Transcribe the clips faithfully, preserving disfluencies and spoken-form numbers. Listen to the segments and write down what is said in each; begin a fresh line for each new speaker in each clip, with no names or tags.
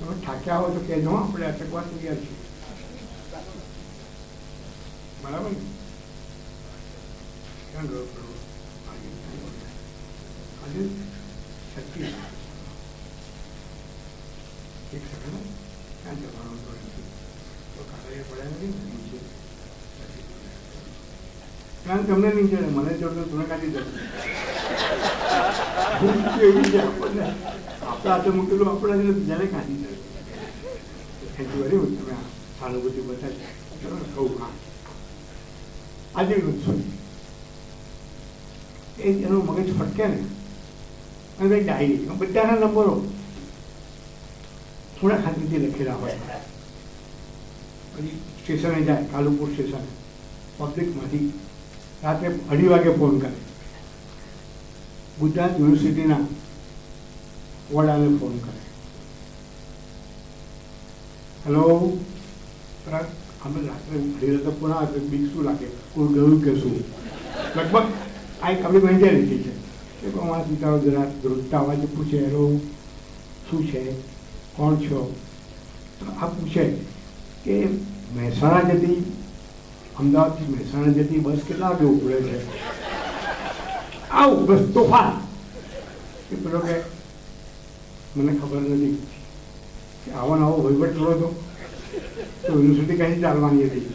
તમે થાક્યા હો તો કહેજો, આપણે અટકવા તૈયાર છીએ. બરાબર ને? ક્યાં ગયો કરો આજે આજે છત્રીસ એક સેકન્ડ ક્યાં જવાનું તો કાલે પડ્યા નથી નીચે. કારણ તમને નહીં ચડે, મને ચડતો તમને કાઢી જશે. એવી છે આપણને, આપણે હાથે મૂકેલું આપણે બીજાને કાઢી જશે. Thank you very much. તમે આ સહાનુભૂતિ બતાવી. ચલો ને કહું હા આજે છું એ એનું મગજ ફટકે ને અને કંઈક ડાયરી બધાના નંબરો થોડા ખાતરીથી લખેલા હોય. પછી સ્ટેશને જાય, કાલુપુર સ્ટેશન, પબ્લિકમાંથી રાત્રે અઢી વાગે ફોન કરે. ગુજરાત યુનિવર્સિટીના વડાને ફોન કરે. હેલો, અમે રાત્રે અઢી વાગે ફોન આવે બીક શું લાગે, કોઈ ગયું કે શું? લગભગ આ એક આપણી મેન્ટેલિટી છે કે અમારા પિતાઓ જરા ધ્રુજતા અવાજે પૂછે, હેલો શું છે, કોણ છો? તો આ પૂછે કે મહેસાણા જતી, અમદાવાદથી મહેસાણા જતી બસ કેટલા વાગે ઉપડે છે? આવું બસ તોફાન. એ પેલો કે મને ખબર નથી કે આવો નવો વહીવટ લો હતો તો યુનિવર્સિટી કઈ ચાલવાની હતી.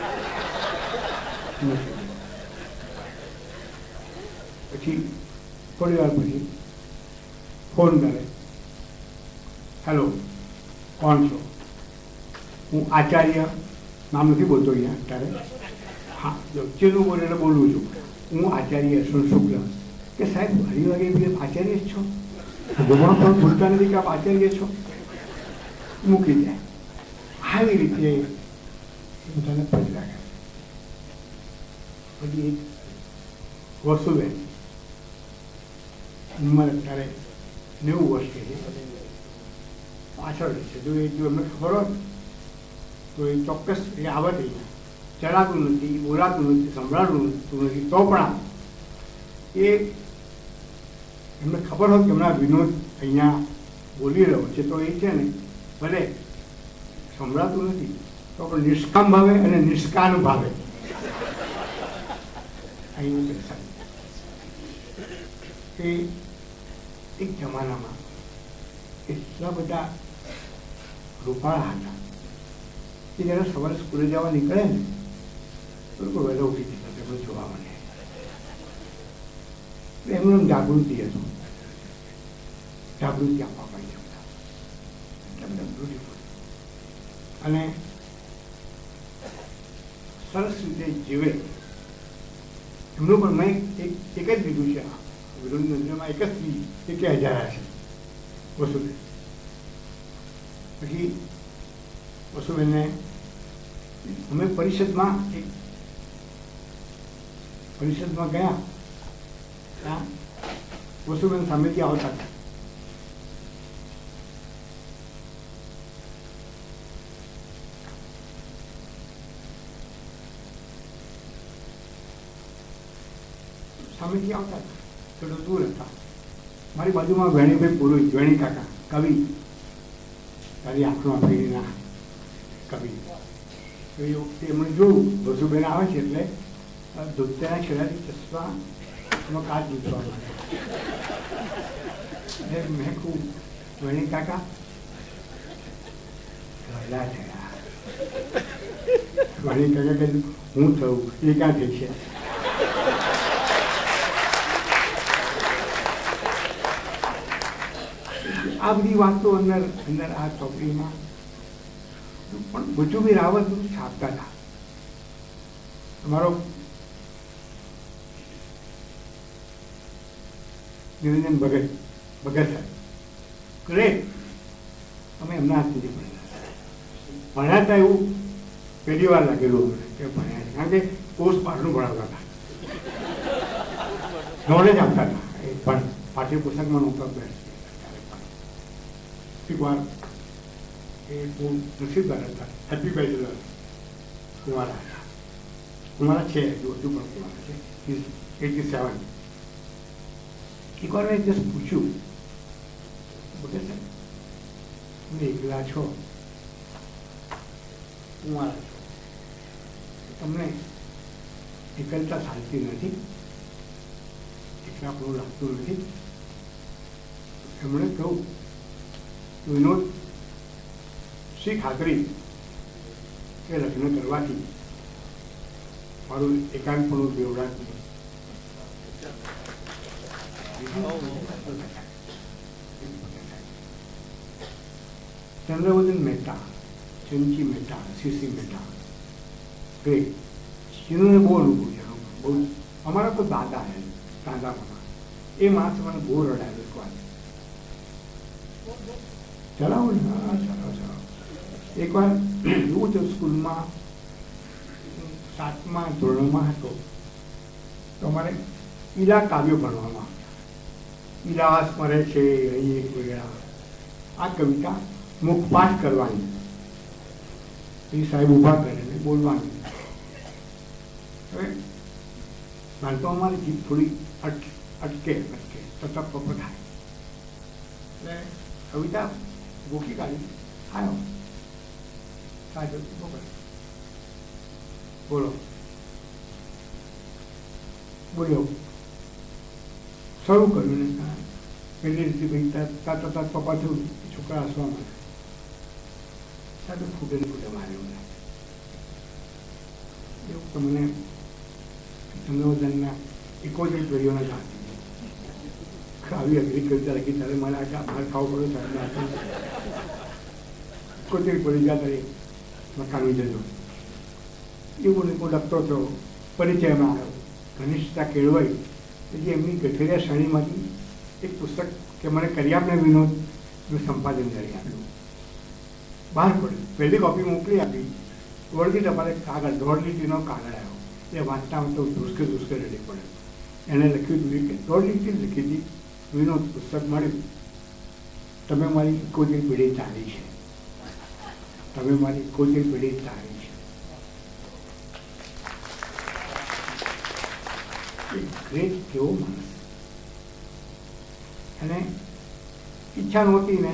પછી થોડી વાર પછી ફોન કરે, હેલો કોણ છો? હું આચાર્ય, નામ નથી બોલતો અહીંયા અત્યારે, હા ચેલું બોલે એટલે બોલું છું. હું આચાર્ય યશવંત શુક્લ. કે સાહેબ અઢી વાગે બી આચાર્ય જ છો? ભગવાન પણ ભૂલતા નથી કે આપ આચાર્ય છો? મૂકી જાય. આવી રીતે બધાને પડી લાગે. પછી એક વસુબેન, ઉંમર અત્યારે નેવું વર્ષ કે છે, પાછળ છે. જો એ જો એમને ખબર હોત તો એ ચોક્કસ એ આવત. અહીંયા ચડાતું નથી, બોલાતું નથી, સંભળાતું નથી, તો પણ એ એમને ખબર હોત કે હમણાં વિનોદ અહીંયા બોલી રહ્યો છે તો એ છે ને ભલે સંભળાતું નથી તો પણ નિષ્કામ ભાવે અને નિષ્કાન ભાવે અહીં બેસાય. એ એક જમાનામાં એટલા બધા રૂપાળા હતા કે જ્યારે સવારે સ્કૂલે જવા નીકળે ને તો લોકો વહેલા ઉઠી જતા એમને જોવા મળે. એમનું જાગૃતિ હતું, જાગૃતિ આપવા પાડી શકતા એટલે બ્યુટીફુલ અને સરસ રીતે જીવે. એમનું પણ મેં એક એક જ લીધું છે વિરોધ નજરમાં, એક જ સ્ત્રી એક હજાર છે વસુબેન. પછી વસુબેનને અમે પરિષદમાં એક પરિષદમાં ગયા ત્યાં વસુબેન સામેથી આવતા હતા. સામેથી આવતા હતા, થોડો દૂર હતા. મારી બાજુમાં વેણીભાઈ પુરોહિત, વેણી કાકા કવિ, તારી આંખનો આપીના કવિ. તો એ વખતે એમણે જોયું વસુબેન આવે છે એટલે ધોતિયાના છેડાથી ચશ્મા નો કાચ લીધવા માટે મેં કહું વેણી કાકા ગયેલા થયા. વેણી કાકા કહ્યું હું થયું એ ક્યાં થઈ છે? આ બધી વાતો અંદર અંદર આ ચોપડીમાં પણ ભુજુભાઈ રાવત બધું છાપતા હતા. તમારો નિરંજન ભગત ભગત સાહેબ ગ્રેટ. અમે એમના હાથથી ભણ્યા ભણ્યા હતા એવું પહેલી વાર લાગેલું અમને કે ભણ્યા છે, કારણ કે કોર્સ પાછળનું ભણાવતા હતા, નોલેજ આપતા હતા. એ પણ પાઠ્યપુસ્તકમાં નહોતા બેસ. એક વાર એ બહુ નસીબદાર હતા, હેપી બેચલર કુમારા હતા. કુમારા છે હજુ હજુ પણ કુમારા છે, એટી સેવન. એક વાર મેં જસ્ટ પૂછ્યું ભગત સાહેબ તમે એકલા છો, કુંવારા છો, તમને એકલતા ચાલતી નથી, એકલાપણું લાગતું નથી. એમણે કહ્યું, વિનોદ, શી ખાતરી કે લગ્ન કરવાથી મારું એકાંતપણું બેવડાતું નહીં. ચંદ્રવદન મહેતા, ચંચી મહેતા, સીસી મહેતા, ગ્રેટ, जिन्होंने બહુ અનુભવ છે, બહુ અમારા તો દાદા હે દાદા મામા, એ માણસ મને બહુ રડાયેલો એક વાર. ચલાવો ને, હા ચલાવો ચલાવો. એકવાર એવું છે, સ્કૂલમાં સાતમા ધોરણમાં હતો તો અમારે ઈલા કાવ્યો ભણવામાં આવ્યા. ઈલા સ્મરે છે અહીં એક વગેરે આ કવિતા મુખપાઠ કરવાની, એ સાહેબ ઊભા કરે ને બોલવાની. હવે તો અમારી જીભ થોડી અટ અટકે અટકે તટક પપ થાય એટલે કવિતા ગોખી કાઢી આવ્યો સાહેબ બોલો બોલ્યો શરૂ કર્યું ને પહેલી રીતે ભાઈ તાતા તાત પપ્પા થયું છોકરા હસવા માંડે. સાહેબ ફૂટે ને ફૂટે માર્યો મને એવું તો મને ચંદ્રવદનના એકોતેર પેઢીઓના જાણતી આવી અઘરી કવિતા લખી ત્યારે મારે આટલા બહાર ખાવું પડે સાહેબ એકોતેર પેઢી ગયા ત્યારે મકાનની જજો એવું ને હું લખતો હતો. પરિચયમાં આવ્યો, ઘનિષ્ઠતા કેળવાઈ એટલે એમની ગઠેરિયા શ્રેણીમાંથી એક પુસ્તક કે મને કરી આપને વિનોદ, મેં સંપાદન કરી આપ્યું, બહાર પડ્યું. પહેલી કોપી મોકલી આપી, વળગી તમારે કાગળ દોઢ લીટીનો કાગળ આવ્યો, એ વાંચતા તો ધુસકે ધુસકે રેડી પડે. એને લખ્યું હતું કે દોઢ લીટી લખી હતી, વિનોદ પુસ્તક મળ્યું, તમે મારી એકોતેર પેઢી ચાલી છે, તમે મારી એકોતેર પેઢી ચાલી છે. ગ્રેટ કેવો માણસ, અને ઈચ્છા નહોતી ને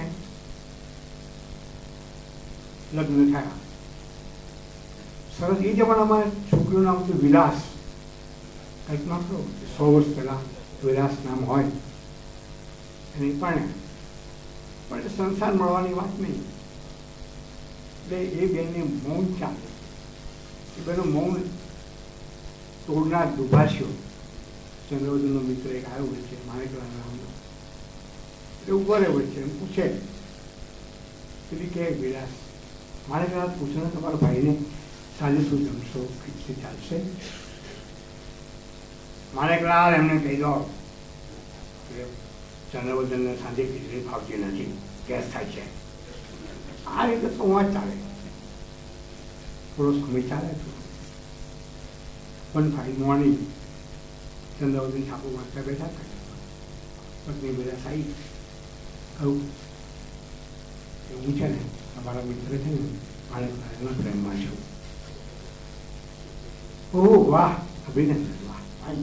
લગ્ન થયા. સરસ. એ જમાનામાં છોકરીનું નામ હતું વિલાસ. કલ્પના કરો, સો વર્ષ પહેલા વિલાસ નામ હોય અને પણ પણ સંસાર મળવાની વાત નહીં. એટલે એ બેનને મૌન ચાલે, એ બેનું મૌન તોડનાર દુભાષ્યો. ચંદ્રવદનનો મિત્ર એક આવ્યો હોય છે, માણેકલા નામનો, એટલે ઉભો રહ્યો હોય છે, એમ પૂછે પેલી કે વિલાસ, માણેકલા પૂછે ને તમારા ભાઈને સાંજે શું જમશો, ખીચડી ચાલશે? માણેકલાલ એમને કહી દો કે ચંદ્રવદનને સાંજે ખીચડી ફાવતી નથી, ગેસ થાય છે. આ રીતે સંવાદ ચાલે, થોડો સમય ચાલે. વન ફાઇન મોર્નિંગ ચંદ્રવદન છાપું વાંચતા બેઠા હતા, પત્ની બધા સાઈ કહું એવું છે ને, તમારા મિત્ર છે ને માણેકલાલ એના પ્રેમમાં છું. ઓહ વાહ, અભિનંદન, વાહ,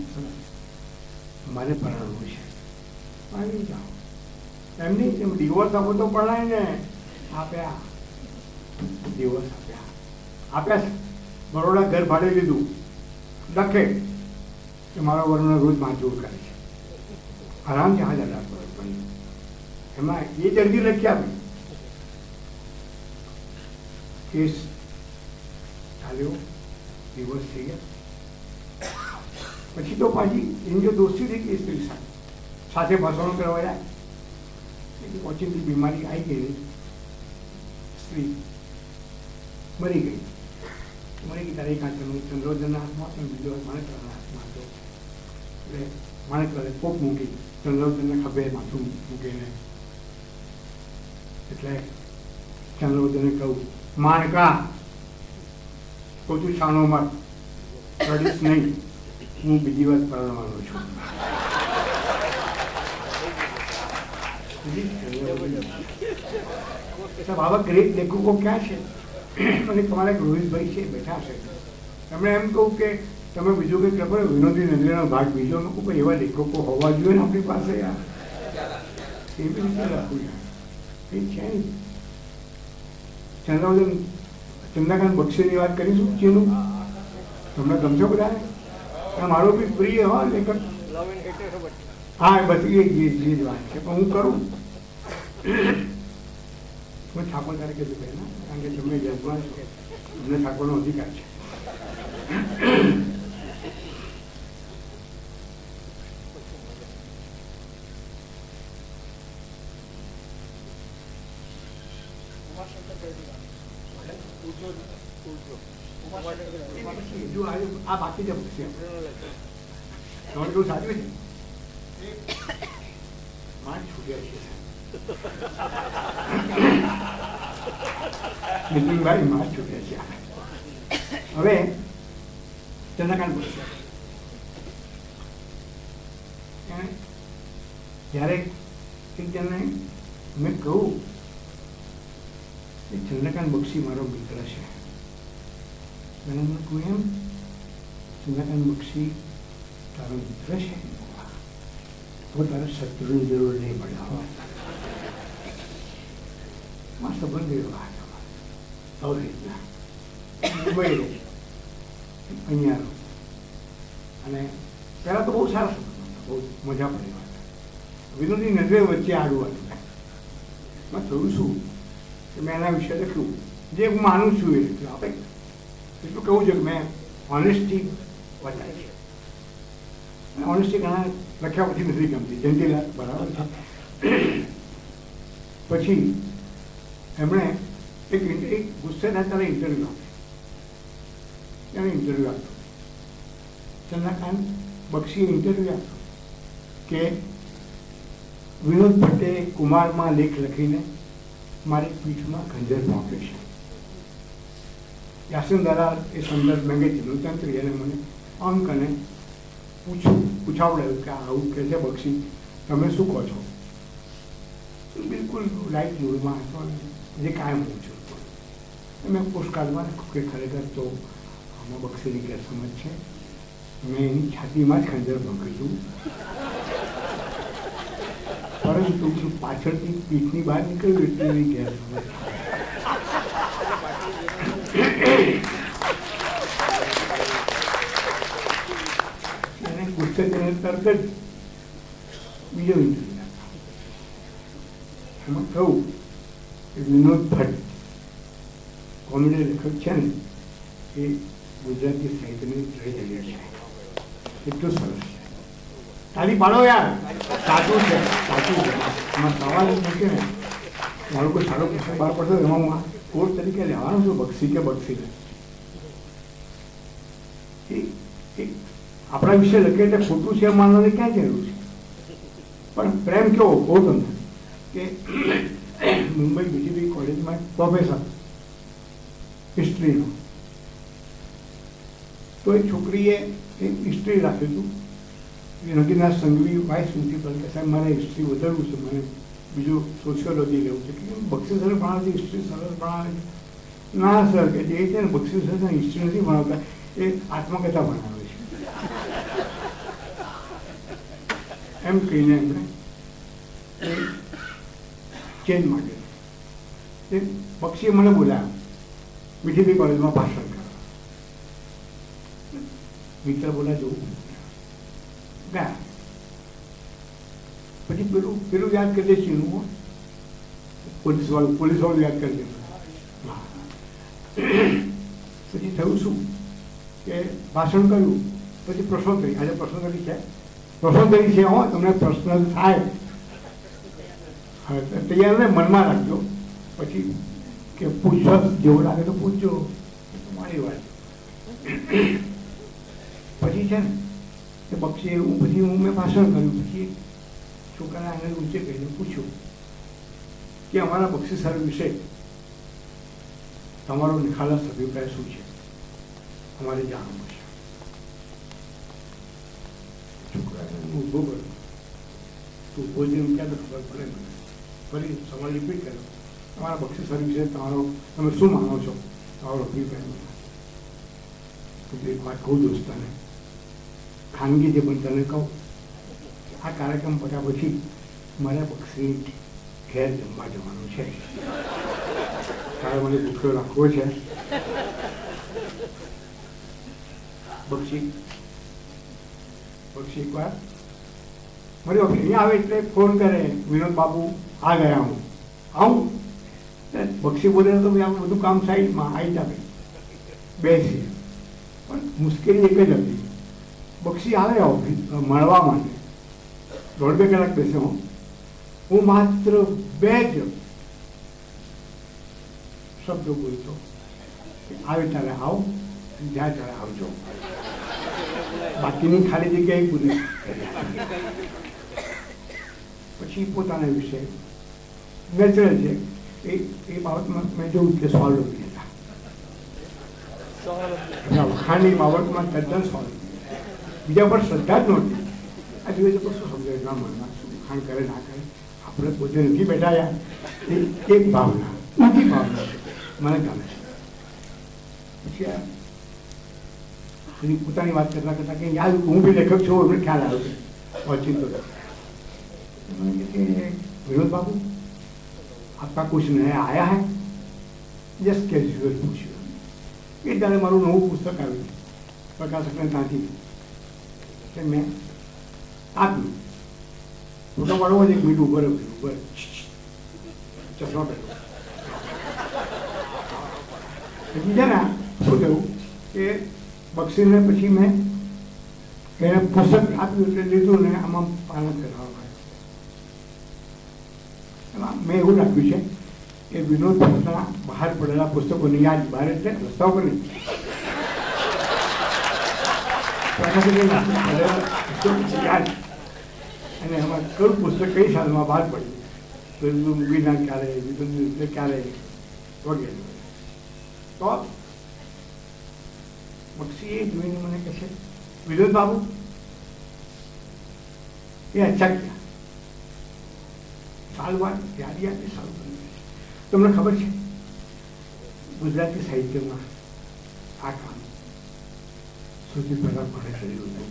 મારે પરણવું છે, આવી જાઓ. એમની એમ ડિવોર્સ આપો તો પરણાય ને. આપ્યા, ડિવોર્સ આપ્યા આપ્યા બરોડા ઘર ભાડે લીધું. લખે કે મારો વરુણ રોજ માથું કરે છે, આરામથી હાજર રાખો. પણ એમાં એ જલ્દી લખી આપી. કેસ ચાલ્યો, ડિવોર્સ થઈ ગયા. પછી તો પાછી એની જો દોસ્તી થઈ ગઈ સ્ત્રી સાથે, સાથે ભસણ કરવા જાય. ઓચિંતી બીમારી આવી ગઈ, સ્ત્રી મરી ગઈ. મરી ગઈ ત્યારે એક હાથનું ચંદ્રવદનના હાથમાં હતો, બીજો માણેકલાલના હાથમાં હતો. એટલે માણેકલાલે કોપ મૂકી, ચંદ્રવદનને ખભે માથું મૂકીને. એટલે ચંદ્રવદને કહ્યું, માણકા કહું છું છાનો મત, રડીશ નહીં, હું બીજી વાત પરણવાનો છું. બાબા ગ્રેટ લેખકો ક્યાં છે? અને તમારા રોહિતભાઈ છે બેઠા છે, એમણે એમ કહું કે તમે બીજું કંઈક લખો ને, વિનોદી નંદીનો ભાગ બીજો ન કહું, એવા લેખકો હોવા જોઈએ ને આપણી પાસે. યાર એવી રીતે લખું યાર, કંઈ છે નહીં. ચંદ્રવદન ચંદ્રકાંત બક્ષીની વાત કરીશું. ચીનું તમને ગમશો બધાને? મારો બી પ્રિય હોય લેખક. હા, બસ એ જ વાત છે. પણ હું કરું હું ઠાકોર તરીકે જ કહે ને, કારણ કે તમે યજમાન છો, તમને ઠાકોરનો અધિકાર છે. આ બાકી જ છે તમારે કેવું સાચું છે? માર છૂટ્યા છે નીતિનભાઈ, માર છૂટ્યા છે. હવે ચંદ્રકાંત બક્ષી જ્યારે એક જણને મેં કહું કે ચંદ્રકાંત બક્ષી મારો મિત્ર છે. મને એમ કહું એમ ચંદ્રકાંત બક્ષી તારો મિત્ર છે તો તારે શત્રુની જરૂર નહીં પડે. માં સંબંધ એવો આવી રીતના મુંબઈ રહે, અહીંયા રહું, અને પહેલાં તો બહુ સારા સંબંધ, બહુ મજા પડે વાત. વિનોદની નજરે વચ્ચે આડું હતું. મેં થયું શું કે મેં એના વિશે લખ્યું, જે હું માનું છું એ લખ્યું. આપણે એટલું કહું છે કે મેં ઓનેસ્ટી વધારી છે. ઓનેસ્ટી ઘણા લખ્યા પછી નથી ગમતી, જયંતીલાલ બરાબર છે. પછી એમણે એક એક ગુસ્સેના ત્યારે ઇન્ટરવ્યુ આપ્યો. એને ઇન્ટરવ્યુ આપ્યો ચંદ્રકાંત બક્ષીએ ઇન્ટરવ્યુ આપ્યો કે વિનોદ ભટ્ટે કુમારમાં લેખ લખીને મારી પીઠમાં ખંજર પહોંચ્યો છે. યાસીન દલાલ એ સંદર્ભ મેગેઝીનનું તંત્રી એને મને અંક અને પૂછ્યું પૂછાવડાયું કે આવું કે છે બક્ષી, તમે શું કહો છો? બિલકુલ લાઈટ મૂડમાં હતો, જે કાયમ પૂછ્યું. મેં પોસ્ટકાર્ડમાં લખ્યું કે ખરેખર તો આમાં બક્ષીની ગેરસમજ છે. મેં એની છાતીમાં જ ખંજર ભોંક્યું, પરંતુ પાછળથી પીઠની બહાર નીકળ્યું એટલે એની ગેરસમજ. એને ગુસ્સે તેને તરત જ બીજો ઇન્ટરવ્યુ એમાં કહું કે વિનોદ ભટ્ટ કોમેડી લેખક છે ને, એ ગુજરાતી સાહિત્યની ટ્રેજરી છે. એટલું સરસ છે. તાલી પાડો યાર, સાચું છે, સાચું છે. એમાં સવાલ નથી ને, મારો કોઈ સારો પુસ્તક બહાર પડશે એમાં હું કોર્સ તરીકે લેવાનો છું, બક્ષી કે બક્ષી. આપણા વિશે લખે એટલે ખોટું છે માનવાની ક્યાં જરૂર છે? પણ પ્રેમ કેવો કહું તમને કે મુંબઈ બીજી કોલેજમાં પ્રોફેસર હિસ્ટ્રીનો, તો એ છોકરીએ એક હિસ્ટ્રી રાખ્યું હતું. નગીના સંઘવી વાઇસ પ્રિન્સિપલ કે સાહેબ મારે હિસ્ટ્રી વધારવું છે, મને બીજું સોશિયોલોજી લેવું છે. કે બક્ષી સર ભણાવે છે, હિસ્ટ્રી સરસ ભણાવે છે. ના સર કે જે છે ને બક્ષી સર હિસ્ટ્રી નથી ભણાવતા, એ આત્મકથા ભણાવે છે. એમ કહીને એમણે ચેન્જ માંગ્યો. એ બક્ષીએ મને બોલાવ્યો મીઠીબી કોલેજમાં ભાષણ કરવા. મિત્ર બોલા જવું ગયા. પછી પેલું પેલું યાદ કરી દે ચીનું, પોલીસ વાળું પોલીસ વાળું યાદ કરી દે. પછી થયું શું કે ભાષણ કર્યું, પછી પ્રશ્નોત્તરી. આજે પ્રશ્નોત્તરી છે, પ્રશ્નોત્તરી છે. હો તમને પ્રશ્ન થાય તૈયાર ને મનમાં રાખજો. પછી કે પૂછવા જેવું લાગે તો પૂછજો, તમારી વાત. પછી છે ને કે બક્ષી હું પછી હું મેં ભાષણ કર્યું. પછી છોકરાને આને ઊંચે કહીને પૂછ્યું કે અમારા બક્ષી સર વિશે તમારો નિખાલસ અભિપ્રાય શું છે, અમારે જાણવું છે. છોકરાને ઊભો કર્યો, તું ઊભો જઈને ક્યાં તો ખબર પડે મને. ફરી સવાલ રિપીટ કર્યો, તમારા બક્ષી સર વિશે તમારો તમે શું માનો છો, તમારો અભિપ્રાય. એક વાત કહું દોસ્તાને, ખાનગી જે પણ તને કહું, આ કાર્યક્રમ પત્યા પછી મારે બક્ષી ઘેર જમવા જવાનું છે. તારે મને ભૂખ્યો રાખવો છે. બક્ષી બક્ષી એકવાર મારી અહીંયા આવે એટલે ફોન કરે, વિનોદ બાબુ આ ગયા, હું આવું. બક્ષી બોલે તો ભાઈ આપણે બધું કામ સાઈડમાં આવી જાવે બેસી. પણ મુશ્કેલી એક જ હતી, બક્ષી આવે ઓફિસ મળવા માટે, દોઢ બે કલાક બેસે, હું હું માત્ર બે જ શબ્દો બોલતો, આવે ત્યારે આવો, જ્યાં ત્યારે આવજો, બાકીની ખાલી જગ્યાએ પૂરી. પછી પોતાના વિશે નેચરલ છે એ એ બાબતમાં મેં જોયું કે સ્વાવલંબી હતા, વખાણની બાબતમાં તદ્દન સ્વાવલંબી, બીજા પર શ્રદ્ધા જ નહોતી. આ જોઈએ તો શું સમજાય ના મનમાં શું વખાણ કરે ના કરે, આપણે પોતે નથી બેઠા યાર. એ એક ભાવના, ઊંચી ભાવના મને ગમે છે. પછી આ પોતાની વાત કરતા કરતા કે યાર હું બી લેખક છું, એમને ખ્યાલ આવ્યો છે ઓચિંતો. विनोद बाबू आपका कुछ नया आया है? Just casual पूछ्યું. એ ત્યારે મારું નવું પુસ્તક આવ્યું પ્રકાશકને ત્યાંથી, કે મેં આપ્યું. ફોટો પાડવો જ એક મીઠું ઉભર ઉભર ચશ્મા પહેરો. બીજા ના શું થયું કે બક્ષીને પછી મેં એને પુસ્તક આપ્યું એટલે લીધું ને આમાં પાલન કરવા. મેં એવું રાખ્યું છે કે વિનોદ ભટ્ટના બહાર પડેલા પુસ્તકોની યાદ, બહાર એટલે રસ્તા ઉપર નહીં, યાદ. અને એમાં કયું પુસ્તક કઈ સાલમાં બહાર પડ્યું, મૂવીના ક્યારે, વિનોદ ક્યારે વગેરે. તો બક્ષી એ જોઈને મને કહે છે, વિનોદ બાબુ એ અચ્છા ક્યાં સાલ બાદ યાદ યાદ સારું બન્યું. તમને ખબર છે ગુજરાતી સાહિત્યમાં આ કામ સૌથી પહેલા કોણે કર્યું હતું?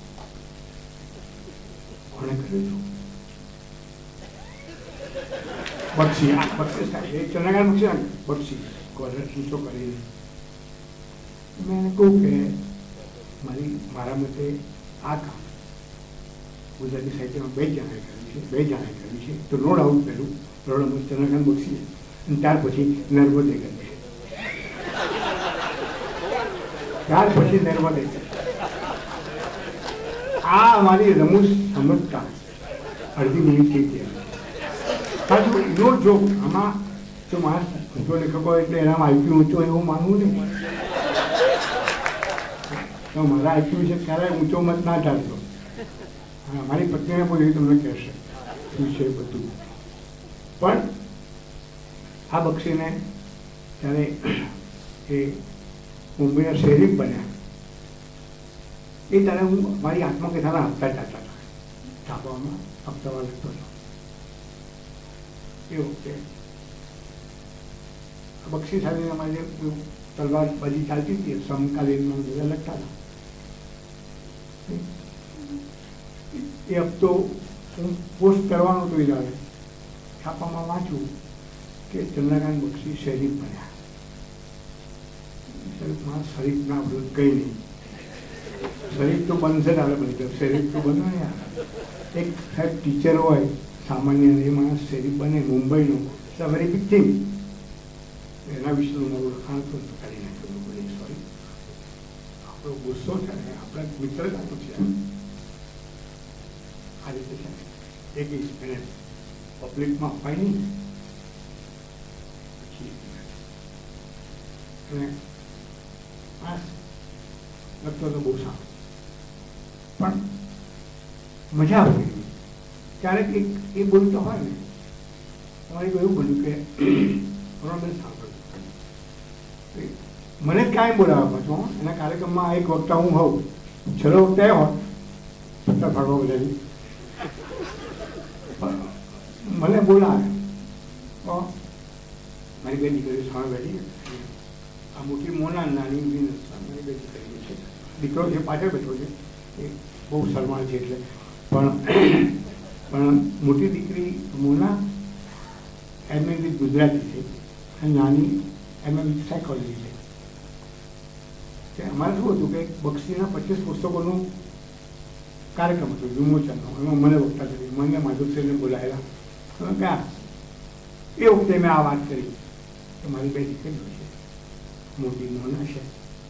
કોણે કર્યું હતું? બક્ષી. આ બક્ષી સાહેબ એક ચંદ્રકાંત બક્ષી બક્ષી કોલેજ તો કરીને મેં એને કહું કે મારી મારા મતે આ કામ ગુજરાતી સાહિત્યમાં બે જણાએ કર્યું છે, બે જણાએ કર્યું છે. તો નો ડાઉટ પહેલું રોડ ચંદ્રકાંત બક્ષી, અને ત્યાર પછી નર્મદે કરે, ત્યાર પછી નર્મદે કરે. આ અમારી રમૂજ સમજતા અડધી મિનિટ થઈ ગયા. પાછું એનો જોક આમાં જો માણસ ઊંચો લેખકો એટલે એનામાં આઈક્યુ ઊંચો એવું માનવું નહીં. તો મારા આઈક્યુ વિશે ક્યારેય ઊંચો મત ના ચાલતો. હા, મારી પત્નીને બોલી તમને કહેશે શું છે બધું. પણ આ બક્ષીને ત્યારે એ મુંબઈના શેરીફ બન્યા એ ત્યારે હું મારી આત્મકથાના હપ્તા ચાલતા હતા, છાપવામાં હપ્તામાં લખતો હતો. એ વખતે બક્ષી સાથે અમારે તલવારબાજી ચાલતી હતી, સમકાલીનમાં બધા લખતા હતા. એ હપ્તો હું પોસ્ટ કરવાનો હતો, ત્યારે છાપામાં વાંચું કે ચંદ્રકાંત બક્ષી શરીફ બન્યા. શરીફમાં શરીફ ના બધું કંઈ નહીં, શરીફ તો બનશે તારે બની ગયો, શરીફ તો બનો યાર. એક સાહેબ ટીચર હોય સામાન્ય એ માણસ શરીફ બને મુંબઈનો, it's a very big thing. એના વિશેનું મારું લખાણ તો કાઢી નાખ્યું. બોલી સોરી, આપણો ગુસ્સો છે ને આપણા મિત્રતાનો છે. આ રીતે છે એક એને પબ્લિકમાં અપાય નહીં. પછી અને આ લખતો તો બહુ સારું, પણ મજા આવે. ક્યારેક એક એ બોલતો હોય ને, તમારે એવું બોલ્યું કે બરોબર સાંભળ્યું, મને જ કાંઈ બોલાવવા પાછું એના કાર્યક્રમમાં એક વખત હું હોઉં, છેલ્લો વખતે હોત સત્તા ફાળવા બધાની મને બોલાવે તો મારી બે દીકરીઓ સામે બેઠી, આ મોટી મોના નાની મારી બે દીકરીઓ છે, દીકરો છે પાછળ બેઠો છે, એ બહુ શરમાળ છે એટલે. પણ પણ મોટી દીકરી મોના એમ એ ગુજરાતી છે નાની એમાં સાયકોલોજી છે. અમારે શું હતું કે બક્ષીના પચીસ પુસ્તકોનું કાર્યક્રમ હતો વિમોચનનો. એમાં મને વક્તા કરી, મને માધુસેને બોલાયેલા. ક્યાં એ વખતે મેં આ વાત કરી કે મારી બે દીકરીઓ છે, મોટી મોના છે,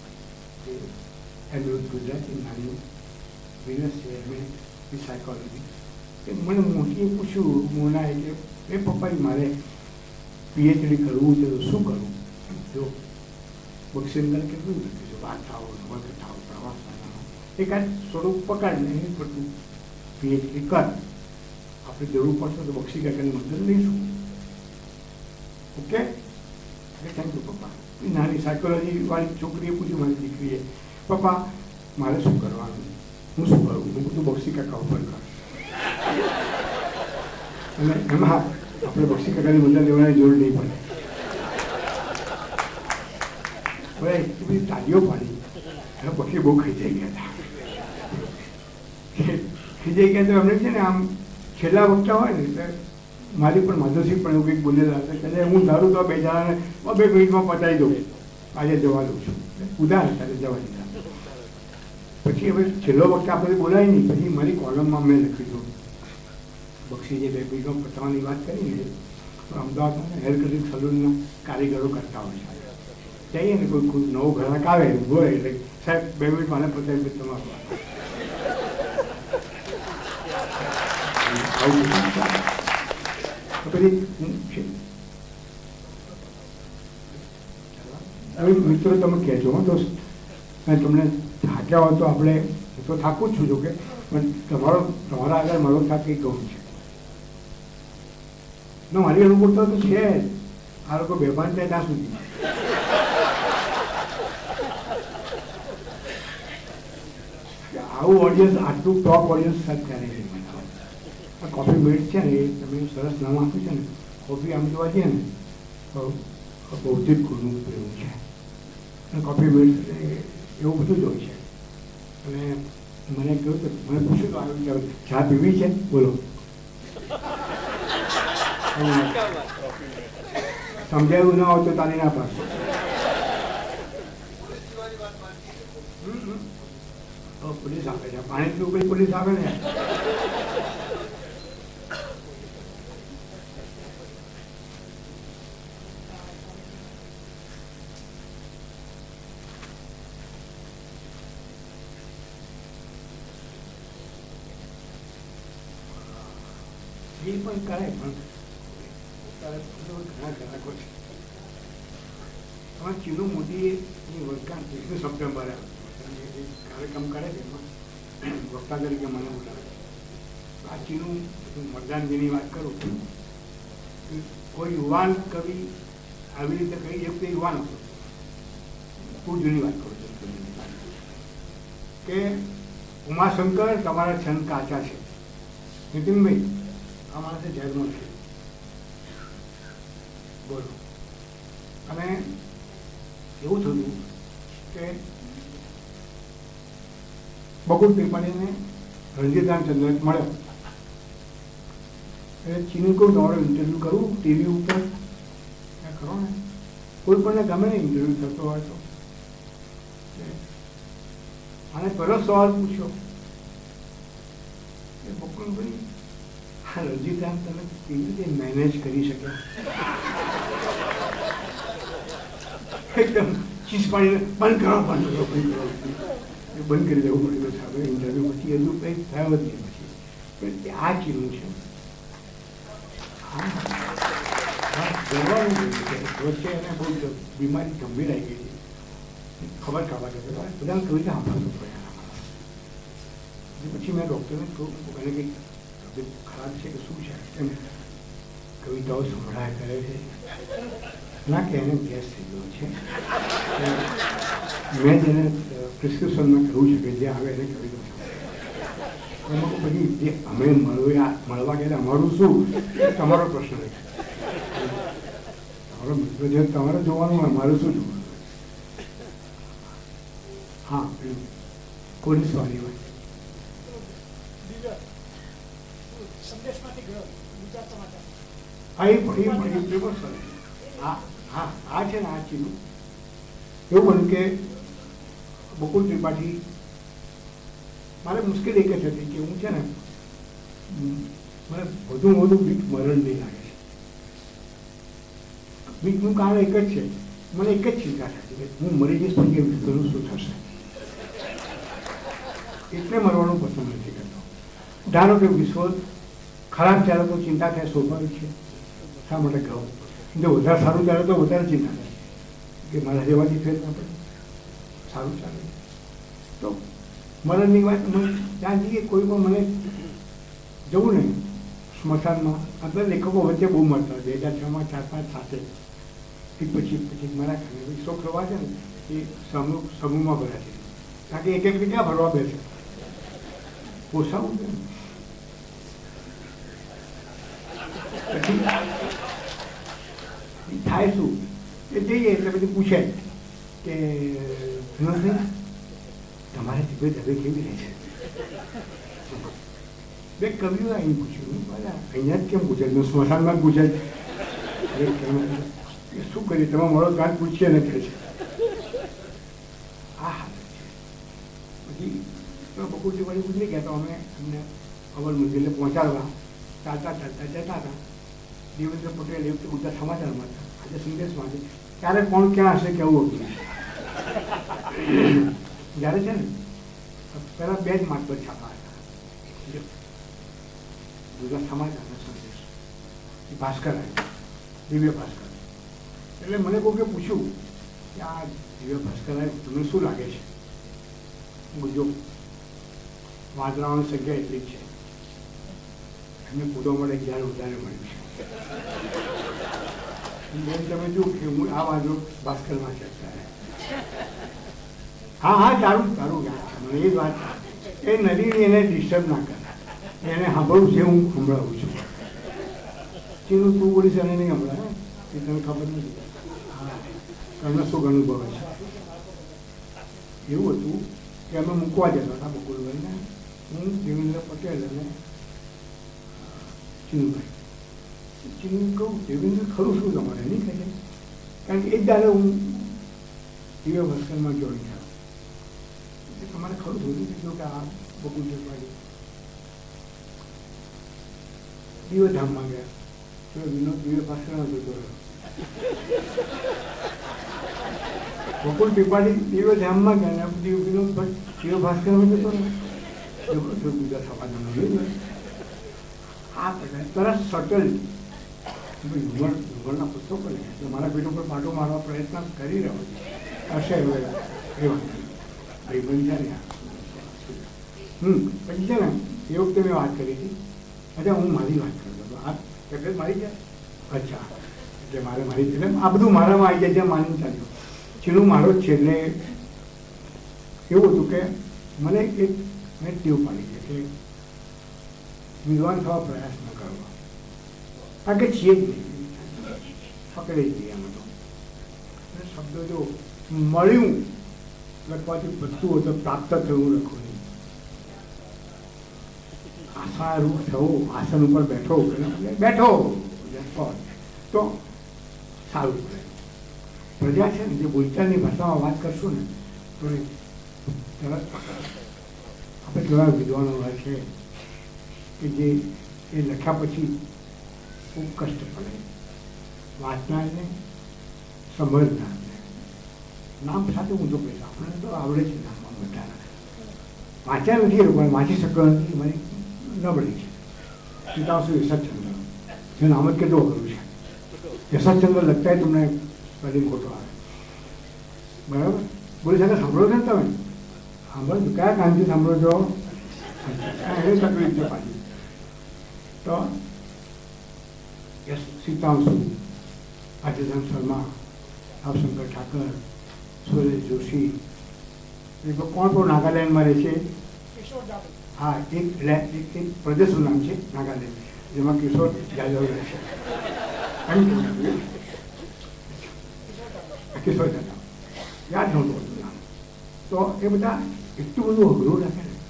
એમનું ગુજરાતી નાનું બિઝનેસ છે, એમ સાયકોલોજી. કે મને મોટીએ પૂછ્યું મોનાએ કે એ પપ્પા મારે પીએચડી કરવું છે તો શું કરવું? જો બક્ષીનગર કેટલું લખ્યું છે, વાર્તાઓ, નવલકથાઓ, પ્રવાસ, એકાદ સ્વરૂપ પકડીને એની પડતું પીએચડી કર, આપણે જરૂર પડશે તો બક્ષી કાકાની મદદ લઈશું. ઓકે, થેન્ક યુ પપ્પા. એ નાની સાયકોલોજી વાળી છોકરીએ પૂછ્યું મારી દીકરીએ, પપ્પા મારે શું કરવાનું, હું શું કરું? હું બધું બક્ષી કાકા ઉપર કર. અને એમાં આપણે બક્ષી કાકાની મદદ લેવાની જરૂર નહીં પડે. હવે એટલી બધી તાલીઓ પાડી અને બક્ષી બહુ ખીજાઈ ગયા હતા. ખીજાઈ ગયા તો એમને છે ને આમ છેલ્લા વખતા હોય ને એટલે મારી પણ માધવસિંહ પણ એવું કંઈક બોલેલા હતા કે હું ધારું તો બે જણાને બે મિનિટમાં પતાવી દઉં, આજે જવા દઉં છું. ઉદાહરણ ત્યારે જવા દીધા. પછી હવે છેલ્લો વખત આપણે બોલાય નહીં. પછી મારી કોલમમાં મેં લખ્યું હતું બક્ષી જે બે મિનિટમાં પતાવવાની વાત કરીને અમદાવાદમાં હેર કટિંગ સલૂનના કારીગરો કરતા હોય છે. જઈએ ને કોઈ કોઈ નવો ગ્રાહક આવે હોય એટલે સાહેબ બે મિનિટ મને પતાવી તમારું પછી મિત્રો તમે કહેજો હો દોસ્ત, તમને થાક્યા હોય તો આપણે તો થાકું જ છું જોકે, પણ તમારો તમારા આગળ મારો થાક કંઈક ગૌણ છે. ના મારી અનુકૂળતા તો છે જ. આ લોકો બેભાન થાય ત્યાં સુધી. આવું ઓડિયન્સ, આટલું ટોપ ઓડિયન્સ સાથે ત્યારે છે. આ કોફી મેટ છે ને એ તમે સરસ નામ આપ્યું છે ને, કોફી આમ જોવા જઈએ ને તો બૌદ્ધિક ગુણનું એવું છે. અને કોફી મેટ એવું બધું જ હોય છે. અને મને કહ્યું કે મને પૂછ્યું તો આવ્યું કે ચા પીવી છે, બોલો. સમજાયું ના હોય તો તારી ના પાડશો. પોલીસ આપે છે, પાણી પીવું કઈ પોલીસ આપે ને. એ પણ કરાય, પણ ઘણા ગ્રાહકો છે. તમારે ચીનુ મોદીની વરસાદ એકવીસ સપ્ટેમ્બરે કાર્યક્રમ કરે છે, એમાં વક્તા તરીકે મને બોલાવે. આ ચીનુ મતદાનગીની વાત કરું, કોઈ યુવાન કવિ આવી રીતે કહી એક યુવાન હતો, ખૂબ જૂની વાત કરું છું કે ઉમાશંકર તમારા છંદ કાચા છે, નીતિનભાઈ આ માણસે જેલમાં છે, બોલો. અને એવું થયું કે બકુલ ત્રિપાઠીને રણજીતરામ ચંદ્રક મળ્યો. એટલે ચીની કોઈ તમારો ઇન્ટરવ્યુ કરવું ટીવી ઉપર કરો ને, કોઈ પણ ગમે ને ઇન્ટરવ્યુ થતો હોય તો. અને પહેલો સવાલ પૂછ્યો કે બકુલભાઈ હા રણજીતરામ તમે કેવી રીતે મેનેજ કરી શક્યા? એકદમ ચીજ પાડીને બંધ કરો બંધ કરો બંધ કરો બંધ કરી દેવું પડ્યું સાહેબ. ઇન્ટરવ્યુ પછી હજુ કંઈ થયો જ નહીં. પછી પણ આ ચીનું છે વચ્ચે એને બહુ બીમારી ગંભીર આવી ગઈ છે, ખબર ખાવા જતો બધાને કહ્યું કે આપવાનું પડે. પછી મેં ડૉક્ટરને કહ્યું એને કંઈક તબિયત ખરાબ છે કે શું છે, એમ કવિતાઓ સંભળાય કરે છે ના કે એને ગેસ થઈ ગયો છે. મેં જેને પ્રિસ્ક્રિપ્શનમાં કહ્યું છે કે જે આવે એને કહી દઉં છું. એમાં પછી જે અમે મળવા મળવા ગયા અમારું શું તમારો પ્રશ્ન છે, તમારો મિત્ર છે તમારે જોવાનું હોય, મારું શું જોવાનું? હા પોલીસ વાળી હોય. હા એ પણ એ પણ હા હા આ છે ને આ ચીનું એવું બન્યું કે બકુલ ત્રિપાઠી મારે મુશ્કેલી એક જ હતી કે હું છે ને મને વધુ વધુ બીક મરણ નહીં લાગે છે. બીકનું કારણ એક જ છે, મને એક જ ચિંતા થતી કે હું મરી જઈશ પણ કેવું ઘણું શું થશે, એટલે મરવાનું પસંદ નથી કરતો. ધારો કે વિશ્વ ખરાબ ચાલે તો ચિંતા થાય, સ્વાભાવિક છે. શા માટે કહું, જો વધારે સારું ચાલે તો વધારે ચિંતા થાય કે મારા જેવાથી ફેર ના પડે, સારું ચાલે તો મરણની વાત. ત્યાં જઈએ કોઈ પણ મને જવું નહીં સ્મશાનમાં. અંદર લેખકો વચ્ચે બહુ મળતા બે હજાર છમાં ચાર પાંચ સાથે એક પછી પછી મારા ખાને શોખ રવા છે ને એ સમૂહ સમૂહમાં ભર્યા છે, કારણ કે એક એક ક્યાં ભરવા બેસે પોસાવું છે. પછી થાય શું એ જઈએ એટલે પછી પૂછે કે તમારે તબિયત હવે કેવી રહે છે? બે કવિઓ અહીં પૂછ્યું, અહીંયા જ કેમ પૂછે, સ્મશાનમાં જ પૂછે શું કરીએ, તમે મળો ત્યાં જ પૂછીએ ને કહે છે. આ હાલત છે. પછી બકુલજી વળી ગુજરી ગયા તો અમે અમને અવલ મંદિરે પહોંચાડવા ચાલતા ચાલતા જતા હતા. દેવેન્દ્ર પટેલ એ વખતે બધા સમાચારમાં હતા, આજે સંદેશમાં છે. ત્યારે કોણ ક્યાં હશે કેવું હતું. જ્યારે છે ને પહેલાં બે જ માત્ર છાપા હતા, ગુજરાત સમાચારનો સંદેશ, ભાસ્કર આવ્યો, દિવ્ય ભાસ્કર. એટલે મને કોઈકે પૂછ્યું કે આ દિવ્ય ભાસ્કર આવ્યું તમને શું લાગે છે? જો વાંદરાઓની સંખ્યા એટલી જ છે, એમને પૂરો મળે જ્યારે વધારે મળ્યું છે. બેન તમે જો કે હું આ વાંદરો ભાસ્કરમાં છે. હા હા સારું સારું યાદ છે મને એ વાત. એ નદીની એને ડિસ્ટર્બ ના કરે, એને સાંભળવું છે, હું સંભળાવું છું. ચીનું તું બોલીશ એને નહીં સંભળાય એ તને ખબર નથી. હા તમને શું અનુભવે છે. એવું હતું કે અમે મૂકવા જતા હતા બકુલભાઈને, હું દેવેન્દ્ર પટેલ અને ચીનુભાઈ. ચીનું કહું દેવેન્દ્ર ખરું શું તમારે નહીં કહે, કારણ કે એક દાડે હું દિવ્ય ભાસ્કરમાં જોઈ થયો. તમારે ખરું થોડું કીધું કે આ બકુલ ત્રિપાઠી દિવ્યધામમાં ગયા તો વિનોદ દિવ્ય ભાસ્કરમાં જતો રહ્યો. બકુલ ત્રિપાઠી દિવ્યધામમાં ગયા ને વિનોદ ભટ્ટ દિવ્ય ભાસ્કરમાં જતો રહ્યો. બીજા સમાધાનો લઈ આ તરત સટલ હ્યુમર હ્યુમરના પુસ્તકો લે મારા પેટ ઉપર પાટો મારવા પ્રયત્ન કરી રહ્યો હશે એ વાત ભાઈ બની જાય. હમ પછી છે ને એ વખતે મેં વાત કરી હતી. અચ્છા હું મારી વાત કરતો હતો, આ તબિયત મારી જાય. અચ્છા એટલે મારે મારી એટલે આ બધું મારામાં આવી જાય છે માની ચાલ્યું. ચીનું મારો જ છે. એટલે એવું હતું કે મને એક મેં ટેવ પાડી છે કે વિદ્વાન થવા પ્રયાસ ન કરવો, કારણ કે છીએ જ નહીં, પકડી જઈએ અમે તો. શબ્દો જો મળ્યું લખવાથી બધું હોય તો પ્રાપ્ત થયું લખવું નહીં. આશારૂપ થવું, આસન ઉપર બેઠો બેઠો તો સારું પડે. પ્રજા છે ને જે બોલચાલની ભાષામાં વાત કરશું ને તો તરત આપણે કેવા વિદ્વાનો હોય છે કે જે એ લખ્યા પછી ખૂબ કષ્ટ પડે વાંચનારને, સમજનારને. નામ સાથે હું તો કહીશ આપણને તો આવડે છે નામમાં બધા વાંચ્યા નથી એ પણ વાંચી શકતો નથી, મારી નબળી છે. પિતાશ્રી યશચંદ્ર જે નામ જ કેટલું અઘરું છે. યશચંદ્ર લખતા તમને સ્પેલિંગ ખોટો આવે બરાબર. બોલી સાથે સાંભળો છો ને તમે? સાંભળો છો કયા કામથી સાંભળો છો? એને તકલીફ છે પાછી. તો સીતાંશુ, આજીધન શર્મા, ભાવશંકર ઠાકર, સુરેશ જોશી, એ કોણ કોણ નાગાલેન્ડમાં રહે છે? હા એક એક પ્રદેશનું નામ છે નાગાલેન્ડ, જેમાં કિશોર જાદવ રહે છે. કિશોર જાદવ યાદ નહોતું હતું નામ. તો એ બધા એટલું બધું અઘરું રાખે ને